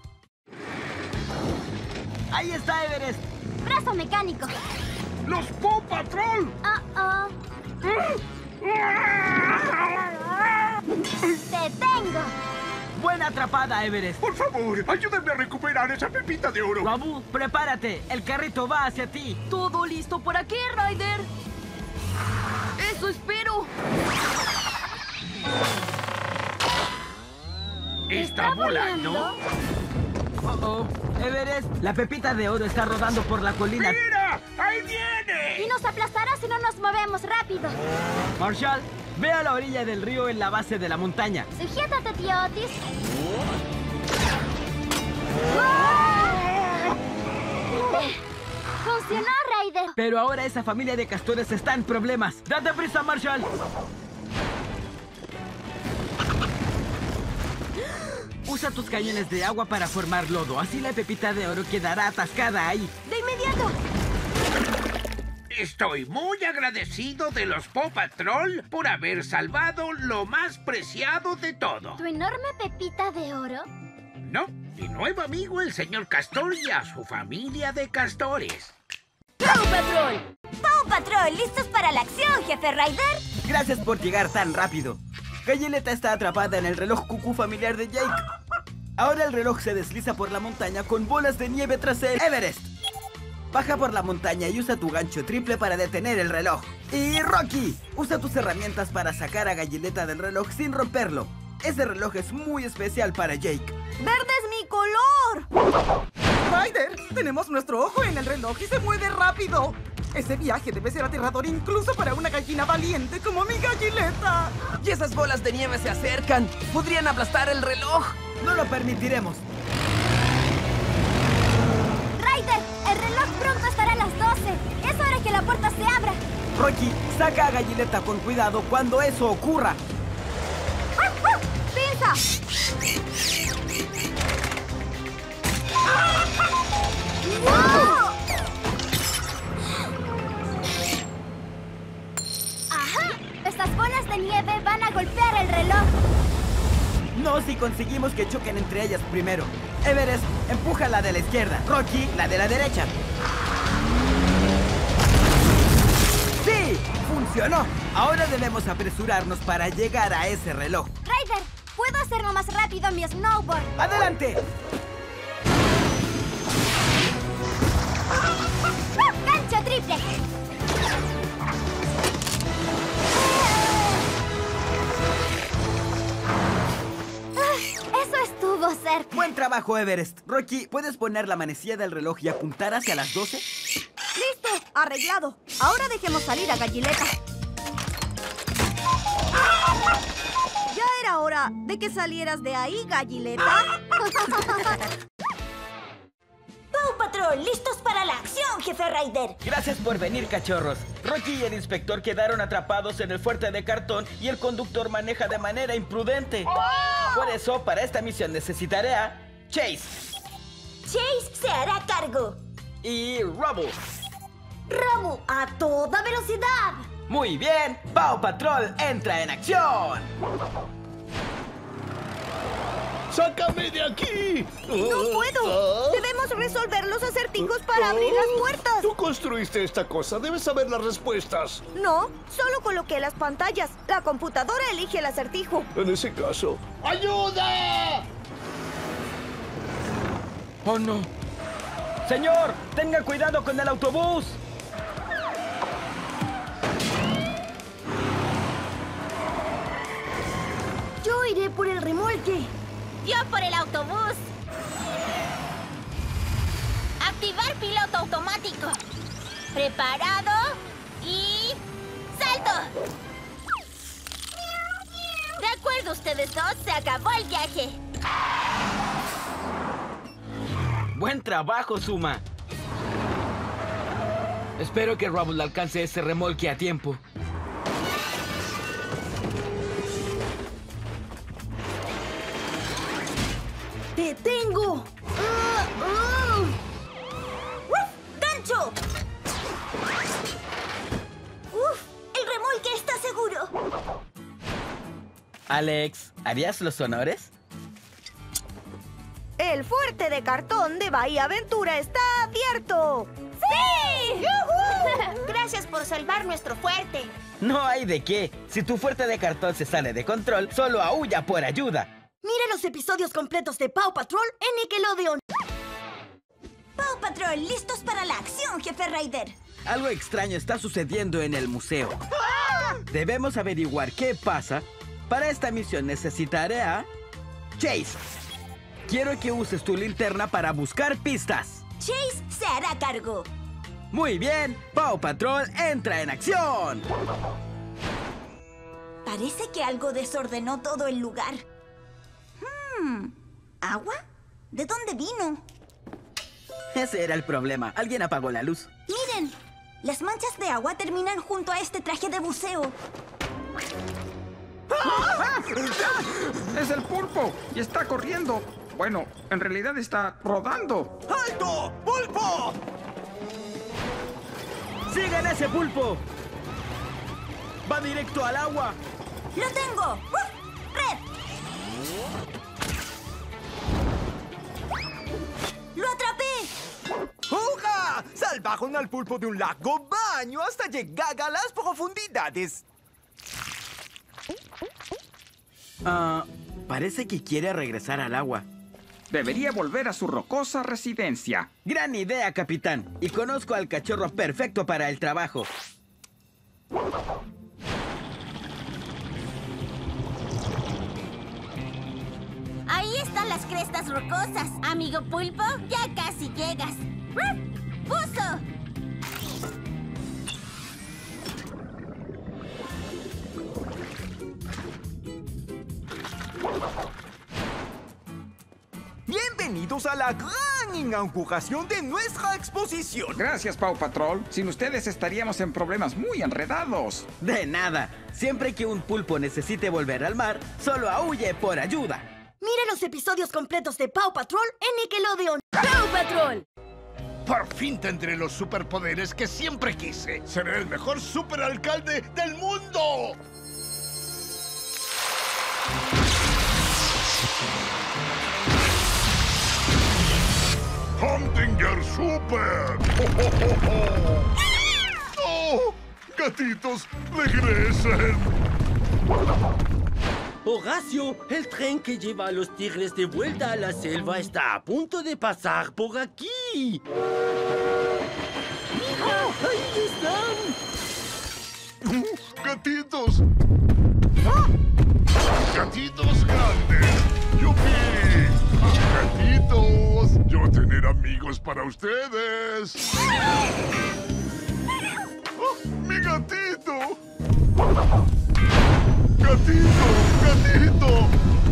¡Ahí está Everest! ¡Brazo mecánico! ¡Los Paw Patrol! ¡Oh, oh! ¡Te tengo! ¡Buena atrapada, Everest! Por favor, ayúdenme a recuperar esa pepita de oro. Babu, prepárate. El carrito va hacia ti. Todo listo por aquí, Ryder. ¡Eso espero! ¿Está volando? Oh, oh. Everest, la pepita de oro está rodando por la colina. ¡Mira! ¡Ahí viene! Y nos aplastará si no nos movemos rápido. Marshall, ve a la orilla del río en la base de la montaña. Sujétate, tío Otis. Funcionó, Ryder. Pero ahora esa familia de castores está en problemas. ¡Date prisa, Marshall! Usa tus cañones de agua para formar lodo. Así la pepita de oro quedará atascada ahí. ¡De inmediato! Estoy muy agradecido de los Paw Patrol por haber salvado lo más preciado de todo. ¿Tu enorme pepita de oro? No, Mi nuevo amigo, el señor Castor, y a su familia de castores. ¡Paw Patrol! ¡Paw Patrol! ¿Listos para la acción, jefe Ryder? Gracias por llegar tan rápido. Gallileta está atrapada en el reloj cucú familiar de Jake. Ahora el reloj se desliza por la montaña con bolas de nieve tras el Everest. Baja por la montaña y usa tu gancho triple para detener el reloj. Y Rocky, usa tus herramientas para sacar a Gallileta del reloj sin romperlo. Ese reloj es muy especial para Jake. ¡Verde es mi color! Ryder, tenemos nuestro ojo en el reloj y se mueve rápido. Ese viaje debe ser aterrador incluso para una gallina valiente como mi Gallileta. Y esas bolas de nieve se acercan. Podrían aplastar el reloj. No lo permitiremos. Ryder, el reloj pronto estará a las doce. Es hora que la puerta se abra. Rocky, saca a Gallileta con cuidado cuando eso ocurra. ¡Ah, ah! ¡Pinza! ¡No! ¡Ajá! Estas bolas de nieve van a golpear el reloj. No si conseguimos que choquen entre ellas primero. Everest, empuja la de la izquierda. Rocky, la de la derecha. ¡Sí! ¡Funcionó! Ahora debemos apresurarnos para llegar a ese reloj. Ryder, puedo hacerlo más rápido en mi snowboard. ¡Adelante! ¡Gancho triple! Eso estuvo cerca. Buen trabajo, Everest. Rocky, ¿puedes poner la manecilla del reloj y apuntar hacia las doce? ¡Listo! ¡Arreglado! Ahora dejemos salir a Gallileta. Ya era hora de que salieras de ahí, Gallileta. Paw Patrol, ¿listos para la acción, jefe Ryder? Gracias por venir, cachorros. Rocky y el inspector quedaron atrapados en el fuerte de cartón y el conductor maneja de manera imprudente. Por eso, para esta misión necesitaré a Chase. Chase se hará cargo. Y Rubble. Rubble, a toda velocidad. Muy bien, Paw Patrol entra en acción. ¡Sácame de aquí! ¡No puedo! Debemos resolver los acertijos para abrir las puertas. Tú construiste esta cosa, debes saber las respuestas. No, solo coloqué las pantallas. La computadora elige el acertijo. En ese caso... ¡Ayuda! ¡Oh, no! ¡Señor! ¡Tenga cuidado con el autobús! Yo iré por el remolque. Yo por el autobús. Activar piloto automático. Preparado y... ¡salto! De acuerdo, ustedes dos, se acabó el viaje. Buen trabajo, Zuma. Espero que Rubble alcance ese remolque a tiempo. ¡Te tengo! Uh, uh. ¡Uf! ¡Gancho! ¡Uf! ¡El remolque está seguro! Alex, ¿harías los honores? El fuerte de cartón de Bahía Aventura está abierto. ¡Sí! ¡Yujú! Gracias por salvar nuestro fuerte. No hay de qué. Si tu fuerte de cartón se sale de control, solo aúlla por ayuda. Mira los episodios completos de Paw Patrol en Nickelodeon. Paw Patrol, ¿listos para la acción, jefe Ryder? Algo extraño está sucediendo en el museo. Debemos averiguar qué pasa. Para esta misión necesitaré a... Chase. Quiero que uses tu linterna para buscar pistas. Chase se hará cargo. Muy bien. Paw Patrol entra en acción. Parece que algo desordenó todo el lugar. Hmm, ¿agua? ¿De dónde vino? Ese era el problema. Alguien apagó la luz. Miren, las manchas de agua terminan junto a este traje de buceo. ¡Es el pulpo! ¡Y está corriendo! Bueno, en realidad está rodando. ¡Alto! ¡Pulpo! ¡Sigan ese pulpo! ¡Va directo al agua! ¡Lo tengo! ¡Uf! ¡Red! ¡Lo atrapé! ¡Uja! Salvaron al pulpo de un largo baño hasta llegar a las profundidades. Ah, parece que quiere regresar al agua. Debería volver a su rocosa residencia. Gran idea, capitán. Y conozco al cachorro perfecto para el trabajo. Ahí están las crestas rocosas. Amigo pulpo, ya casi llegas. ¡Ruff! ¡Buzo! Bienvenidos a la gran inauguración de nuestra exposición. Gracias, Paw Patrol. Sin ustedes estaríamos en problemas muy enredados. De nada. Siempre que un pulpo necesite volver al mar, solo aúlle por ayuda. Mira los episodios completos de Paw Patrol en Nickelodeon. ¡Paw Patrol! Por fin tendré los superpoderes que siempre quise. Seré el mejor superalcalde del mundo. ¡Humdinger Super! ¡Oh! ¡Gatitos, regresen! Horacio, el tren que lleva a los tigres de vuelta a la selva está a punto de pasar por aquí. ¡Mira! ¡Ahí están! ¡Gatitos! ¡Gatitos grandes! ¡Yupi! ¡Gatitos! ¡Yo tener amigos para ustedes! ¡Oh, ¡mi gatito! ¡Gatito! ¡Gatito!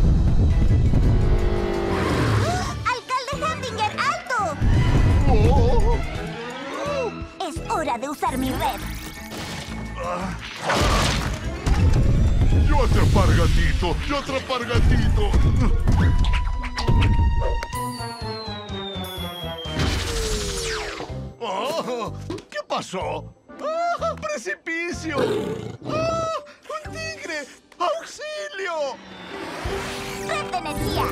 ¡Alcalde Humdinger, alto! Oh. Es hora de usar mi red. Ah. ¡Yo atrapar gatito! ¡Yo atrapar gatito! Oh, ¿qué pasó? ¡Ah, precipicio! ¡Ah, un tigre! ¡Auxilio! ¡Red de energía!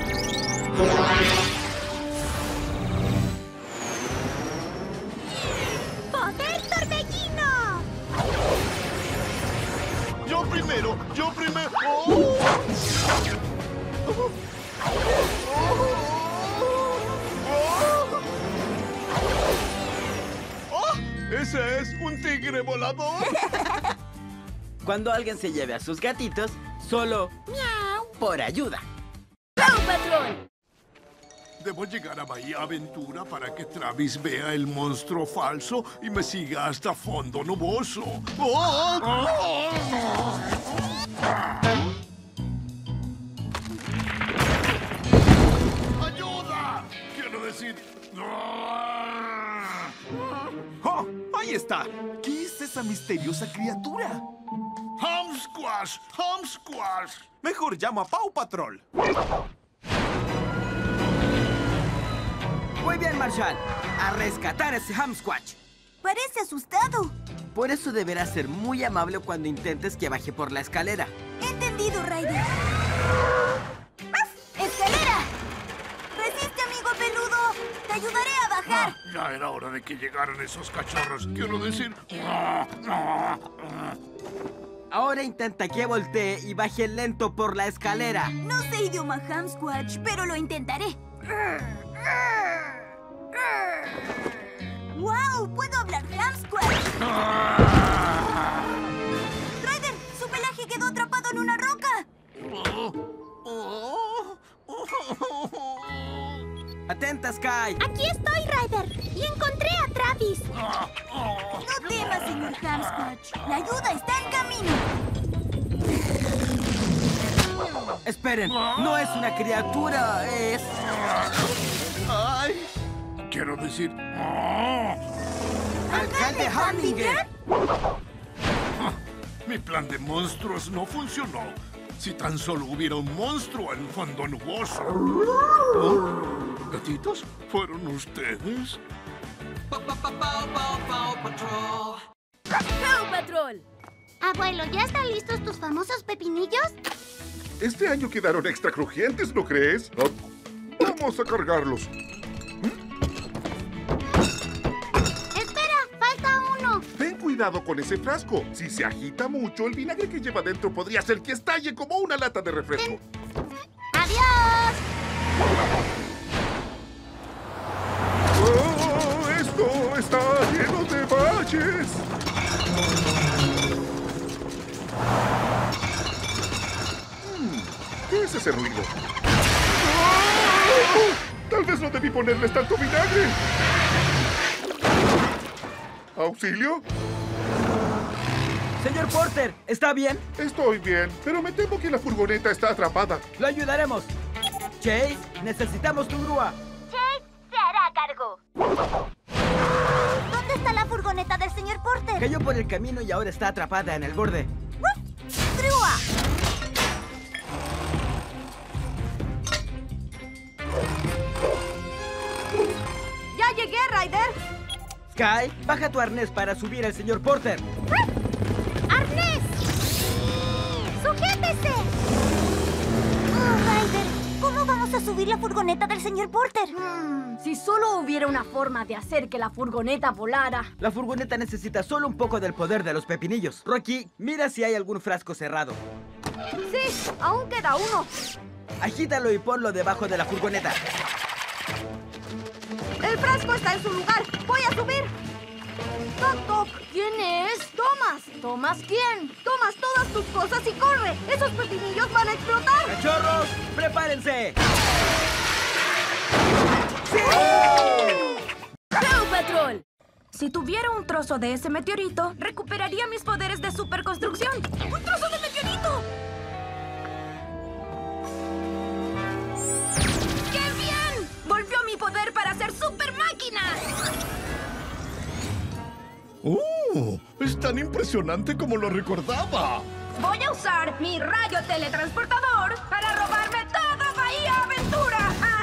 ¡Poder torbellino! ¡Yo primero! ¡Yo primero! ¡Oh! ¡Oh! ¡Ese es un tigre volador! Cuando alguien se lleve a sus gatitos, solo miau por ayuda. ¡Paw Patrol! Debo llegar a Bahía Aventura para que Travis vea el monstruo falso y me siga hasta fondo nuboso. ¡Oh! ¡Oh! ¡Ayuda! Quiero decir... ¡Oh! ¡Ahí está! ¿Qué es esa misteriosa criatura? ¡Humsquash! ¡Humsquash! Mejor llamo a Paw Patrol. Muy bien, Marshall. A rescatar ese Humsquash. Parece asustado. Por eso deberás ser muy amable cuando intentes que baje por la escalera. Entendido, Ryder. ¡Escalera! ¡Resiste, amigo peludo! ¡Te ayudaré a bajar! Ah, ya era hora de que llegaran esos cachorros. Quiero decir... Ahora intenta que voltee y baje lento por la escalera. No sé idioma Humsquash, pero lo intentaré. ¡Wow! ¡Puedo hablar Humsquash! ¡Ryder! ¡Su pelaje quedó atrapado en una roca! ¡Atenta, Sky! Aquí estoy, Ryder. Y encontré a Travis. No temas, señor Humsquash. La ayuda está en camino. Esperen, no es una criatura, es... ¡Ay! Quiero decir... ¡Alcalde Humdinger! Mi plan de monstruos no funcionó. Si tan solo hubiera un monstruo en fondo nuboso. ¿Oh? ¿Gatitos? ¿Fueron ustedes? ¡Paw Patrol! Abuelo, ¿ya están listos tus famosos pepinillos? Este año quedaron extra crujientes, ¿no crees? Oh, vamos a cargarlos. ¿Mm? cuidado con ese frasco. Si se agita mucho, el vinagre que lleva dentro podría ser que estalle como una lata de refresco. ¡Adiós! ¡Oh, esto está lleno de baches! ¿Qué es ese ruido? ¡Oh! Tal vez no debí ponerles tanto vinagre. ¿Auxilio? Señor Porter, ¿está bien? Estoy bien, pero me temo que la furgoneta está atrapada. Lo ayudaremos. Chase, necesitamos tu grúa. Chase se hará cargo. ¿Dónde está la furgoneta del señor Porter? Cayó por el camino y ahora está atrapada en el borde. ¡Grúa! ¡Ya llegué, Ryder! Sky, baja tu arnés para subir al señor Porter. ¡Arnés! ¡Sujétese! Oh, Ryder, ¿cómo vamos a subir la furgoneta del señor Porter? Hmm, si solo hubiera una forma de hacer que la furgoneta volara. La furgoneta necesita solo un poco del poder de los pepinillos. Rocky, mira si hay algún frasco cerrado. Sí, aún queda uno. Agítalo y ponlo debajo de la furgoneta. El frasco está en su lugar. Voy a subir. Toc, toc. ¿Quién es? Thomas. ¿Thomas quién? Tomas todas tus cosas y corre. Esos pepinillos van a explotar. ¡Cachorros, prepárense! ¡Sí! ¡Paw Patrol! Si tuviera un trozo de ese meteorito, recuperaría mis poderes de superconstrucción. ¡Un trozo de meteorito! ¡Qué bien! ¡Volvió mi poder para hacer super máquinas! ¡Oh! ¡Es tan impresionante como lo recordaba! Voy a usar mi rayo teletransportador para robarme toda Bahía Aventura.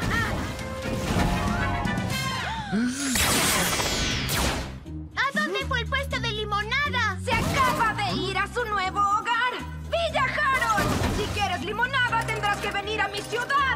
¿A dónde fue el puesto de limonada? Se acaba de ir a su nuevo hogar, Villa Harold. Si quieres limonada, tendrás que venir a mi ciudad.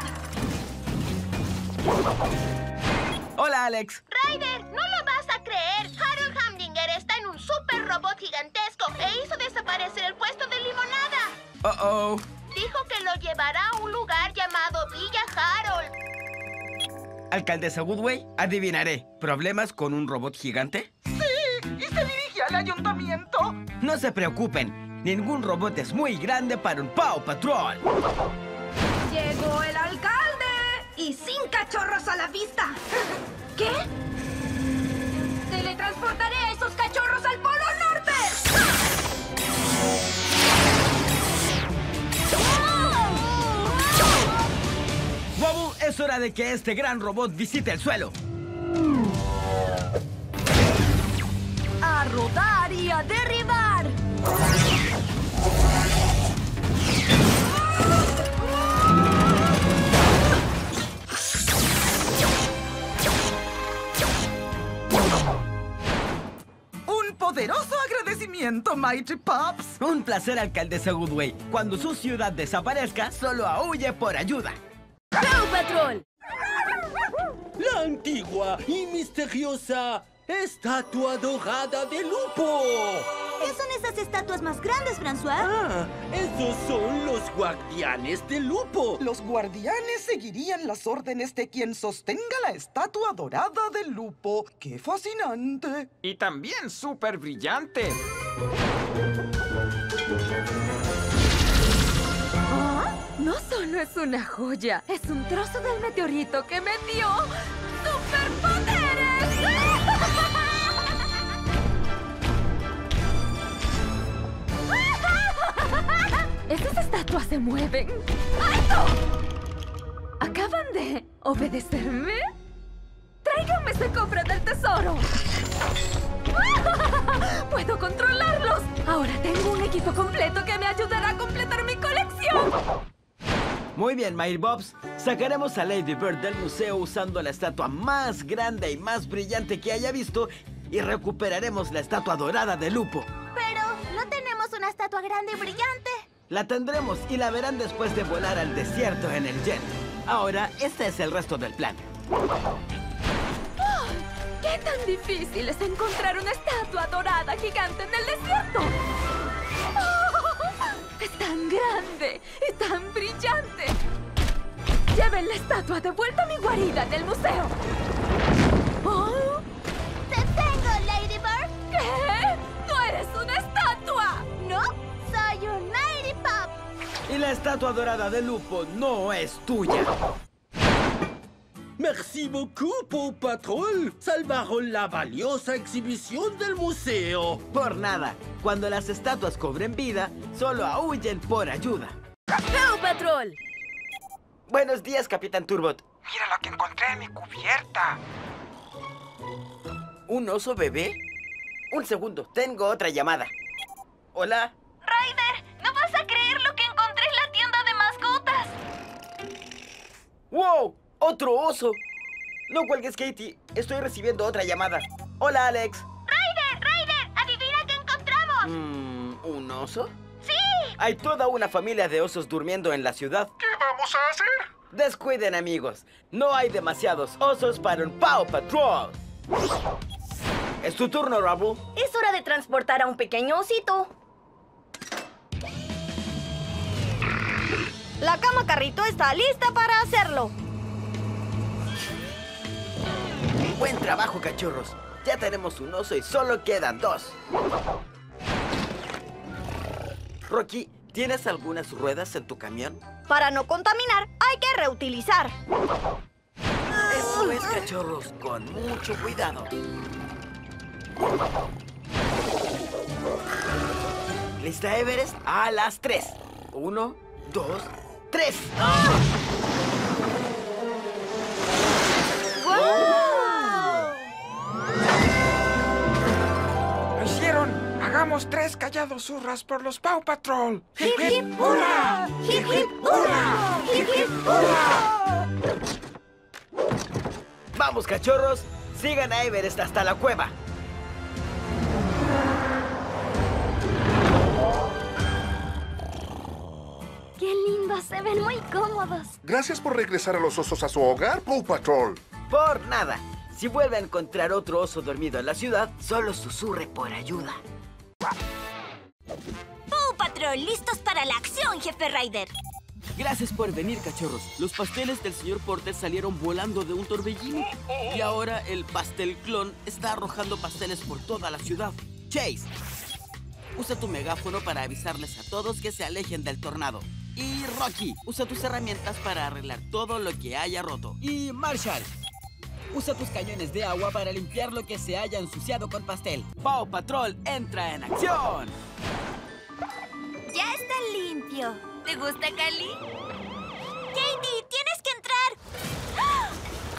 Hola, Alex. Ryder, no lo vas a creer. Harold Hamdinger está en un super robot gigantesco e hizo desaparecer el puesto de limonada. Uh-oh. Dijo que lo llevará a un lugar llamado Villa Harold. Alcaldesa Woodway, adivinaré. ¿Problemas con un robot gigante? ¡Sí! ¡Y se dirige al ayuntamiento! No se preocupen. Ningún robot es muy grande para un Paw Patrol. Llegó el alcalde y sin cachorros a la vista. ¿Qué? Teletransportaré a esos cachorros al Polo Norte. Wabu, es hora de que este gran robot visite el suelo. A rodar y a derribar. Un poderoso agradecimiento, Mighty Pops. Un placer, alcaldesa Woodway. Cuando su ciudad desaparezca, solo aúlle por ayuda. ¡Paw Patrol! La antigua y misteriosa estatua dorada de Lupo. ¿Qué son esas estatuas más grandes, François? Ah, esos son los guardianes de Lupo. Los guardianes seguirían las órdenes de quien sostenga la estatua dorada de Lupo. ¡Qué fascinante! Y también súper brillante. ¿Ah? No solo es una joya, es un trozo del meteorito que me dio superpoderes. Esas estatuas se mueven. ¡Alto! ¿Acaban de obedecerme? ¡Tráiganme ese cofre del tesoro! ¡Puedo controlarlos! Ahora tengo un equipo completo que me ayudará a completar mi colección. Muy bien, Mighty Bobs. Sacaremos a Lady Bird del museo usando la estatua más grande y más brillante que haya visto y recuperaremos la estatua dorada de Lupo. Pero no tenemos una estatua grande y brillante. La tendremos y la verán después de volar al desierto en el jet. Ahora, este es el resto del plan. ¡Oh! ¡Qué tan difícil es encontrar una estatua dorada gigante en el desierto? ¡Oh! Es tan grande y tan brillante. Lleven la estatua de vuelta a mi guarida en el museo. ¿Oh? ¡Te tengo, Ladybird! ¿Qué? ¡No eres una estatua! ¿No? Soy un Mighty Pop. Y la estatua dorada de Lupo no es tuya. Merci beaucoup, Paw Patrol. Salvaron la valiosa exhibición del museo. Por nada. Cuando las estatuas cobren vida, solo aúllen por ayuda. ¡Paw Patrol! Buenos días, Capitán Turbot. Mira lo que encontré en mi cubierta. ¿Un oso bebé? Un segundo, tengo otra llamada. Hola. Ryder, no vas a creer lo que encontré en la tienda de mascotas. ¡Wow! ¡Otro oso! No cuelgues, Katie. Estoy recibiendo otra llamada. Hola, Alex. Ryder, Ryder, adivina qué encontramos. Mm, ¿Un oso? ¡Sí! Hay toda una familia de osos durmiendo en la ciudad. ¿Qué vamos a hacer? Descuiden, amigos. No hay demasiados osos para un Paw Patrol. Es tu turno, Rubble. Es hora de transportar a un pequeño osito. La cama carrito está lista para hacerlo. Buen trabajo, cachorros. Ya tenemos un oso y solo quedan dos. Rocky, ¿tienes algunas ruedas en tu camión? Para no contaminar, hay que reutilizar. Eso es, cachorros. Con mucho cuidado. ¿Lista, Everest? A las tres. Uno, dos, tres. ¡Ah! ¡Lo hicieron! ¡Hagamos tres callados zurras por los Paw Patrol! ¡Hip, hip, hurra! ¡Hip, hip, hurra! ¡Hip, hip, hurra! Vamos, cachorros. Sigan a Everest hasta la cueva. ¡Qué lindos! Se ven muy cómodos. Gracias por regresar a los osos a su hogar, Paw Patrol. Por nada. Si vuelve a encontrar otro oso dormido en la ciudad, solo susurre por ayuda. Paw Patrol, listos para la acción, Jefe Ryder. Gracias por venir, cachorros. Los pasteles del señor Porter salieron volando de un torbellino. Y ahora el pastel clon está arrojando pasteles por toda la ciudad. Chase, usa tu megáfono para avisarles a todos que se alejen del tornado. Y Rocky, usa tus herramientas para arreglar todo lo que haya roto. Y Marshall, usa tus cañones de agua para limpiar lo que se haya ensuciado con pastel. Paw Patrol entra en acción. Ya está limpio. ¿Te gusta, Cali? Katie, tienes que entrar. ¡Ah!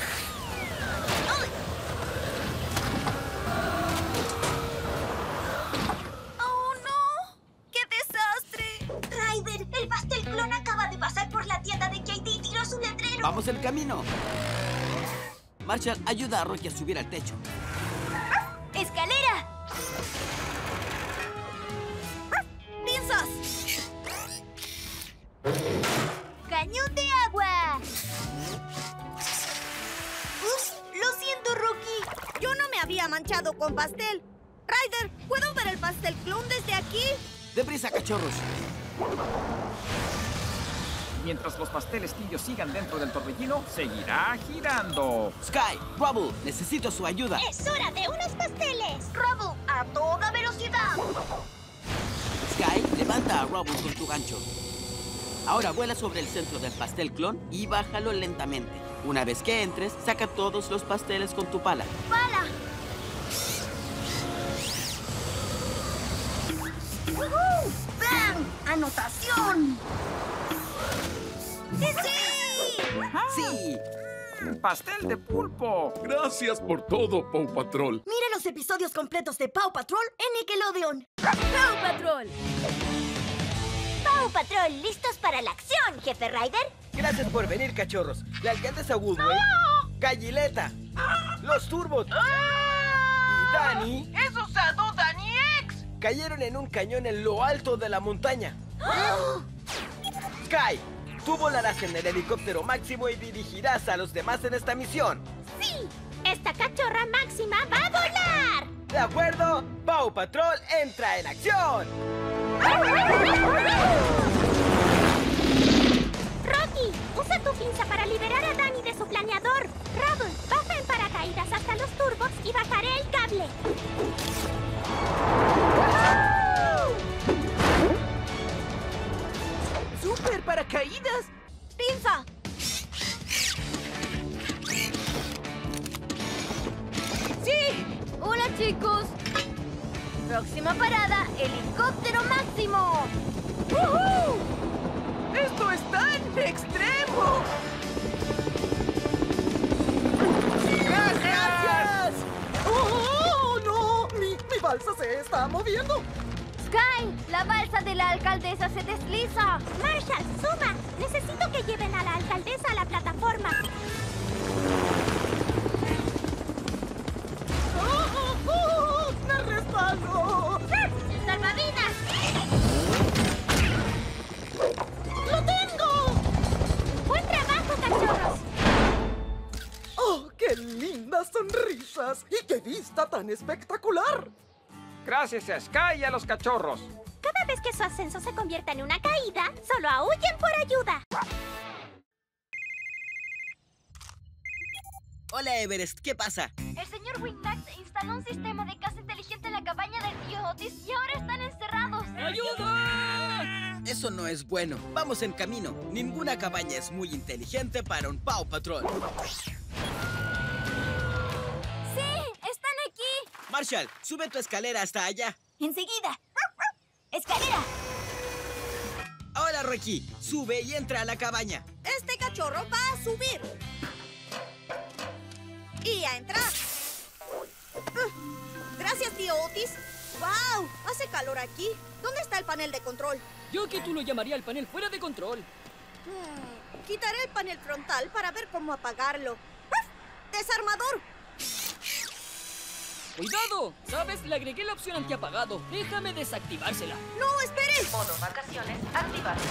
¡Oh, no! ¡Qué desastre! Ryder, el pastel clon acaba de pasar por la tienda de Katie y tiró su letrero. Vamos en camino. Marshall, ayuda a Rocky a subir al techo. ¡Escalera! ¡Pinzas! ¡Cañón de agua! Ups, lo siento, Rocky. Yo no me había manchado con pastel. Ryder, ¿puedo ver el pastel clon desde aquí? ¡Deprisa, cachorros! Mientras los pasteles tibios sigan dentro del torbellino, seguirá girando. Sky, Rubble, necesito su ayuda. ¡Es hora de unos pasteles! ¡Rubble, a toda velocidad! Sky, levanta a Rubble con tu gancho. Ahora vuela sobre el centro del pastel clon y bájalo lentamente. Una vez que entres, saca todos los pasteles con tu pala. ¡Pala! ¡Woohoo! ¡Plan! ¡Anotación! ¡Sí! ¡Sí! ¡Pastel de pulpo! Gracias por todo, Paw Patrol. Mira los episodios completos de Paw Patrol en Nickelodeon. ¡Paw Patrol! Paw Patrol, ¿listos para la acción, Jefe Ryder? Gracias por venir, cachorros. La alcaldesa Woodway, Gallileta, los Turbot y Danny ¡Es usado Danny X! cayeron en un cañón en lo alto de la montaña. Sky, tú volarás en el helicóptero máximo y dirigirás a los demás en esta misión. ¡Sí! Esta cachorra máxima va a volar. De acuerdo, Paw Patrol entra en acción. Rocky, usa tu pinza para liberar a Danny de su planeador. Rubble, baja en paracaídas hasta los turbos y bajaré el cable. ¡Súper paracaídas! ¡Pinza! ¡Sí! ¡Hola, chicos! Próxima parada, helicóptero máximo. ¡Woohoo! ¡Esto es tan extremo! ¡Gracias! ¡Oh, no! Mi, mi balsa se está moviendo. Sky, la balsa de la alcaldesa se desliza. Marshall, suba. Necesito que lleven a la alcaldesa a la plataforma. ¡Oh, oh, oh! ¡Me resbalo! ¡Salvavidas! ¡Lo tengo! ¡Buen trabajo, cachorros! ¡Oh, qué lindas sonrisas! ¡Y qué vista tan espectacular! Gracias a Sky y a los cachorros. Cada vez que su ascenso se convierta en una caída, solo aúllen por ayuda. Hola, Everest, ¿qué pasa? El señor Wingnax instaló un sistema de casa inteligente en la cabaña del tío Otis y ahora están encerrados. ¡Ayuda! Eso no es bueno. Vamos en camino. Ninguna cabaña es muy inteligente para un Paw Patrol. Marshall, sube tu escalera hasta allá. Enseguida. ¡Escalera! Ahora, Rocky, sube y entra a la cabaña. Este cachorro va a subir. Y a entrar. Gracias, tío Otis. ¡Wow! Hace calor aquí. ¿Dónde está el panel de control? Yo que tú lo llamaría el panel fuera de control. Hmm, quitaré el panel frontal para ver cómo apagarlo. ¡Desarmador! ¡Cuidado! ¿Sabes? Le agregué la opción antiapagado. Déjame desactivársela. ¡No, espere! Modo vacaciones activado.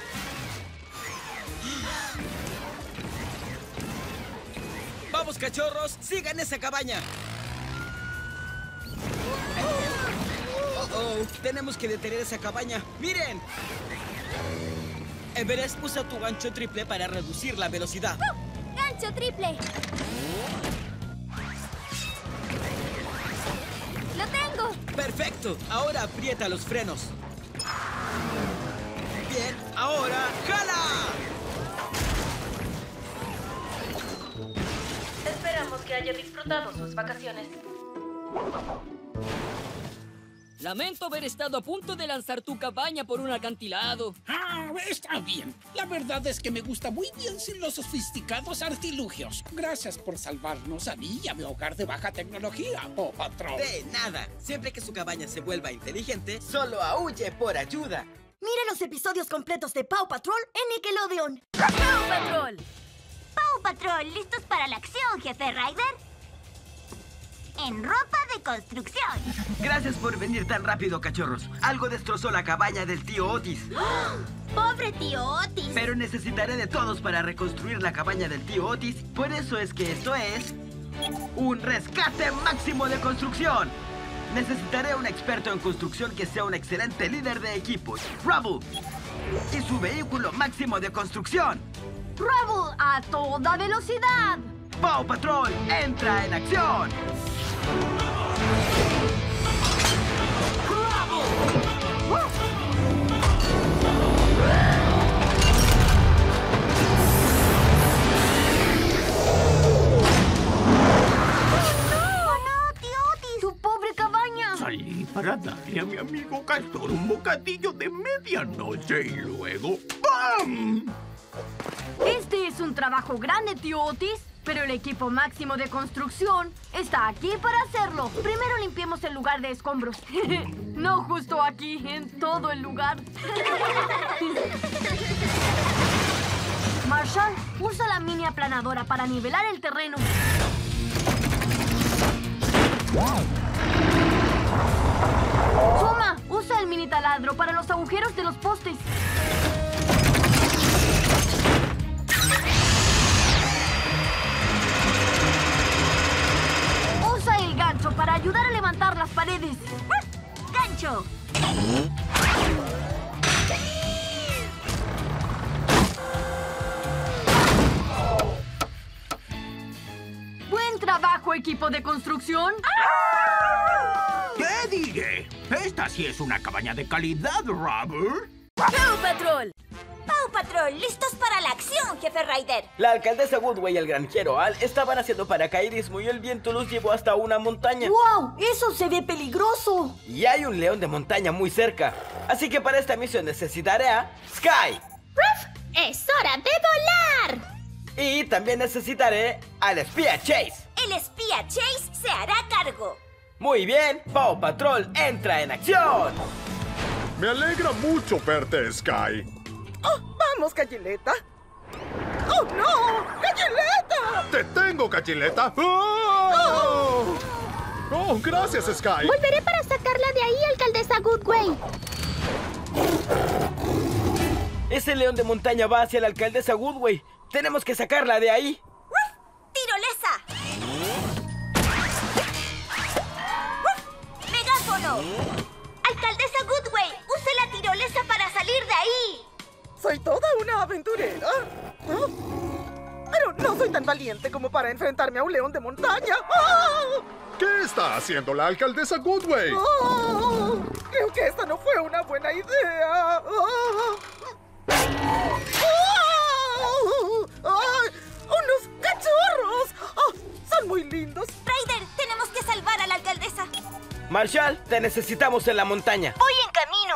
¡Vamos, cachorros! ¡Sigan esa cabaña! Oh, oh, tenemos que detener esa cabaña. ¡Miren! Everest, usa tu gancho triple para reducir la velocidad. ¡Oh! ¡Gancho triple! ¡Lo tengo! ¡Perfecto! Ahora aprieta los frenos. Bien, ahora ¡jala! Esperamos que haya disfrutado sus vacaciones. Lamento haber estado a punto de lanzar tu cabaña por un acantilado. Ah, está bien. La verdad es que me gusta muy bien sin los sofisticados artilugios. Gracias por salvarnos a mí y a mi hogar de baja tecnología, Paw Patrol. De nada. Siempre que su cabaña se vuelva inteligente, solo aúlle por ayuda. Mira los episodios completos de Paw Patrol en Nickelodeon. ¡Paw Patrol! ¡Paw Patrol! ¿Listos para la acción, jefe Ryder? En ropa de construcción. Gracias por venir tan rápido, cachorros. Algo destrozó la cabaña del tío Otis. ¡Oh! ¡Pobre tío Otis! Pero necesitaré de todos para reconstruir la cabaña del tío Otis. Por eso es que esto es un rescate máximo de construcción. Necesitaré un experto en construcción que sea un excelente líder de equipos, Rubble, y su vehículo máximo de construcción. ¡Rubble a toda velocidad! Paw Patrol entra en acción. Salí para darle a mi amigo Castor un bocadillo de medianoche y luego ¡pam! Este es un trabajo grande, tío Otis, pero el equipo máximo de construcción está aquí para hacerlo. Primero limpiemos el lugar de escombros. No justo aquí, en todo el lugar. Marshall, usa la mini aplanadora para nivelar el terreno. Suma, usa el mini taladro para los agujeros de los postes. puedes! ¡Gancho! ¡Buen trabajo, equipo de construcción! ¿Qué dije? Esta sí es una cabaña de calidad, Rubber. ¡Paw Patrol! ¡Paw Patrol! ¡Listos para la acción, jefe Ryder! La alcaldesa Woodway y el granjero Al estaban haciendo paracaidismo y el viento los llevó hasta una montaña. ¡Wow! ¡Eso se ve peligroso! Y hay un león de montaña muy cerca. Así que para esta misión necesitaré a Sky. ¡Ruff! ¡Es hora de volar! Y también necesitaré al espía Chase. El espía Chase se hará cargo. Muy bien, Paw Patrol entra en acción. Me alegra mucho verte, Sky. ¡Oh, vamos, Cachileta! ¡Oh, no! ¡Cachileta! ¡Te tengo, Cachileta! ¡Oh! ¡Oh, gracias, Sky! Volveré para sacarla de ahí, alcaldesa Woodway. Ese león de montaña va hacia la alcaldesa Woodway. Tenemos que sacarla de ahí. ¡Uf! ¡Tirolesa! ¡Uf! ¡Megáfono! ¡Alcaldesa Woodway! ¡Use la tirolesa para salir de ahí! Soy toda una aventurera. ¿Oh? Pero no soy tan valiente como para enfrentarme a un león de montaña. ¡Oh! ¿Qué está haciendo la alcaldesa Woodway? ¡Oh! Creo que esta no fue una buena idea. ¡Oh! ¡Oh! ¡Ay! ¡Unos cachorros! ¡Oh! ¡Son muy lindos! Ryder, tenemos que salvar a la alcaldesa. Marshall, te necesitamos en la montaña. Voy en camino.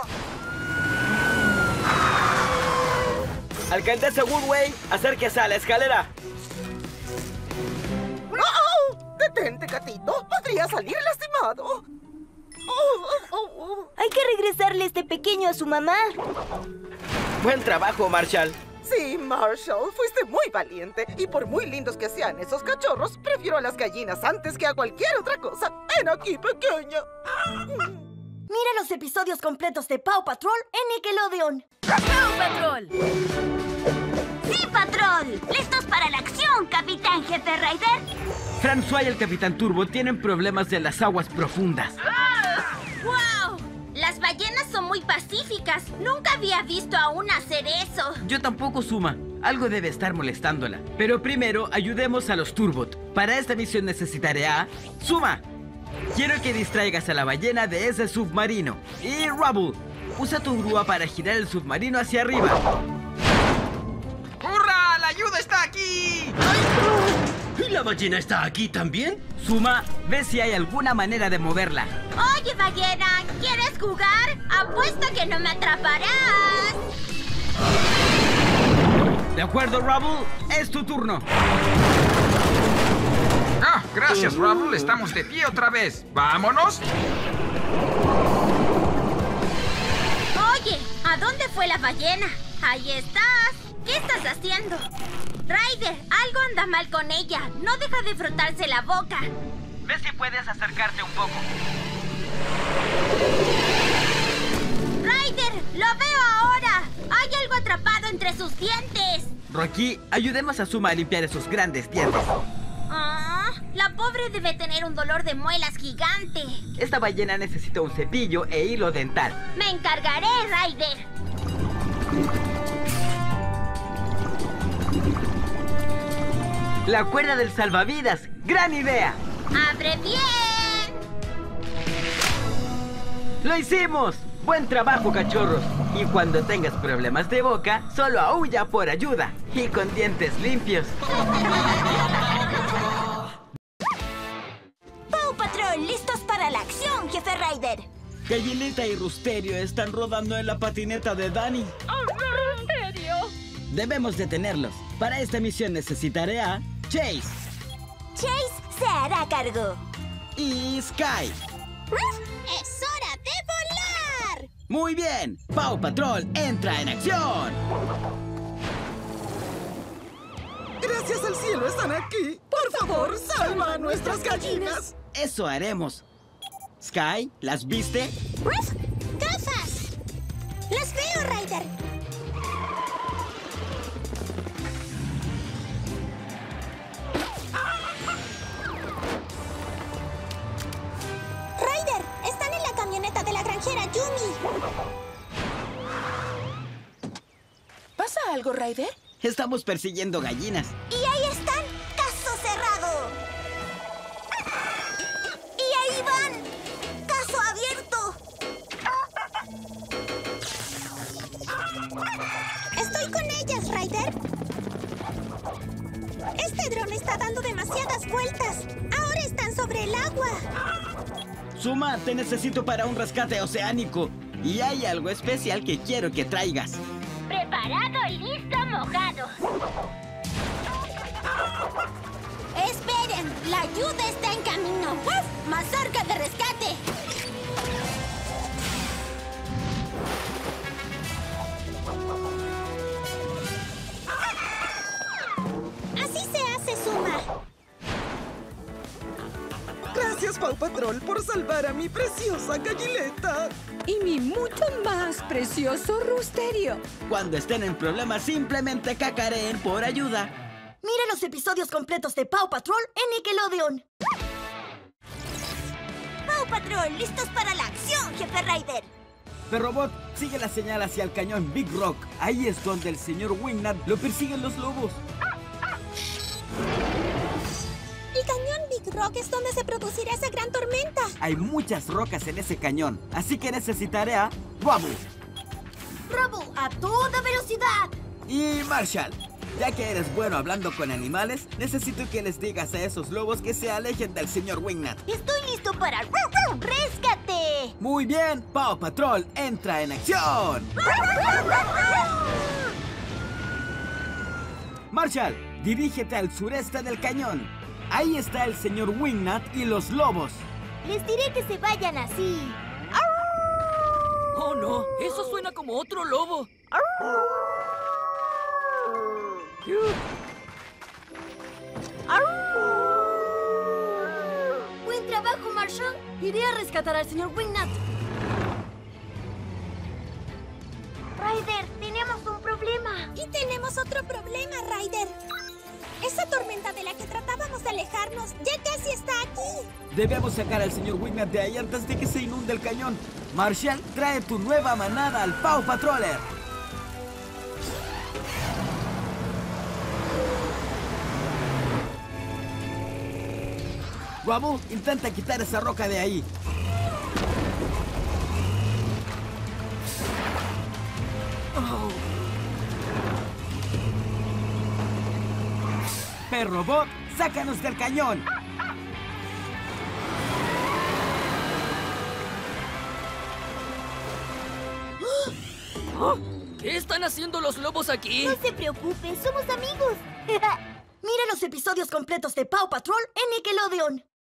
Alcaldesa Woodway, acérquese a la escalera. ¡Oh! ¡Oh! ¡Detente, gatito! ¡Podría salir lastimado! Oh, oh, oh. Hay que regresarle este pequeño a su mamá. Buen trabajo, Marshall. Sí, Marshall, fuiste muy valiente. Y por muy lindos que sean esos cachorros, prefiero a las gallinas antes que a cualquier otra cosa. ¡Ven aquí, pequeña! Mira los episodios completos de Paw Patrol en Nickelodeon. ¡Paw Patrol! ¡Sí, Patrol! ¿Listos para la acción, Capitán Jefe Ryder? François y el Capitán Turbo tienen problemas de las aguas profundas. ¡Wow! Las ballenas son muy pacíficas. Nunca había visto a una hacer eso. Yo tampoco, Suma. Algo debe estar molestándola. Pero primero, ayudemos a los Turbot. Para esta misión necesitaré a... ¡Suma! Quiero que distraigas a la ballena de ese submarino. Y Rubble, usa tu grúa para girar el submarino hacia arriba. ¡Hurra! ¡La ayuda está aquí! ¿Y la ballena está aquí también? Suma, ve si hay alguna manera de moverla. Oye, ballena, ¿quieres jugar? Apuesto que no me atraparás. ¿De acuerdo, Rubble? Es tu turno. Ah, gracias, Rubble. Estamos de pie otra vez. ¡Vámonos! Oye, ¿a dónde fue la ballena? Ahí estás. ¿Qué estás haciendo? Ryder, algo anda mal con ella. No deja de frotarse la boca. Ve si puedes acercarte un poco. Ryder, lo veo ahora. Hay algo atrapado entre sus dientes. Rocky, ayudemos a Suma a limpiar esos grandes dientes. Ah, la pobre debe tener un dolor de muelas gigante. Esta ballena necesita un cepillo e hilo dental. Me encargaré, Ryder. La cuerda del salvavidas. ¡Gran idea! ¡Abre bien! ¡Lo hicimos! ¡Buen trabajo, cachorros! Y cuando tengas problemas de boca, solo aúlla por ayuda. Y con dientes limpios. Paw Patrol, listos para la acción, Jefe Ryder. Gallineta y Rusterio están rodando en la patineta de Danny. ¡Oh, no, Rusterio! Debemos detenerlos. Para esta misión necesitaré a Chase. Chase se hará cargo. Y Sky. ¡Es hora de volar! Muy bien. Paw Patrol entra en acción. Gracias al cielo están aquí. Por favor, salva a nuestras gallinas. Eso haremos. Sky, ¿las viste? ¡Ruff! ¡Gafas! ¡Las veo, Ryder! Ryder, está ¿Pasa algo, Ryder? Estamos persiguiendo gallinas. ¡Y ahí están! ¡Caso cerrado! ¡Y ahí van! ¡Caso abierto! Estoy con ellas, Ryder. Este dron está dando demasiadas vueltas. Ahora están sobre el agua. Zuma, te necesito para un rescate oceánico. Y hay algo especial que quiero que traigas. Preparado, listo, mojado. ¡Esperen! ¡La ayuda está en camino! ¡Uf! ¡Mazorca de rescate! ¡Así se hace, Zuma! Gracias, Paw Patrol, por salvar a mi preciosa gallileta. Y mi mucho más precioso Rusterio. Cuando estén en problemas, simplemente cacareen por ayuda. Mira los episodios completos de Paw Patrol en Nickelodeon. Paw Patrol, listos para la acción, Jefe Ryder. Perrobot sigue la señal hacia el cañón Big Rock. Ahí es donde el señor Wingnut lo persiguen los lobos. El cañón Big Rock es donde se producirá esa gran tormenta. Hay muchas rocas en ese cañón, así que necesitaré a Wabu, Robo, a toda velocidad. y Marshall. Ya que eres bueno hablando con animales, necesito que les digas a esos lobos que se alejen del señor Wingnut. Estoy listo para rescate. Muy bien, Paw Patrol entra en acción. Marshall, dirígete al sureste del cañón. Ahí está el señor Wingnut y los lobos. Les diré que se vayan así. ¡Oh, no! Eso suena como otro lobo. Buen trabajo, Marshall. Iré a rescatar al señor Wingnut. Ryder, tenemos un problema. Y tenemos otro problema, Ryder. Esa tormenta de la que tratábamos de alejarnos ya casi está aquí. Debemos sacar al señor Wingnut de ahí antes de que se inunde el cañón. Marshall, trae tu nueva manada al Paw Patroller. Wabu, intenta quitar esa roca de ahí. Oh. Perrobot, sácanos del cañón. ¿Qué están haciendo los lobos aquí? No se preocupe, somos amigos. Mira los episodios completos de Paw Patrol en Nickelodeon.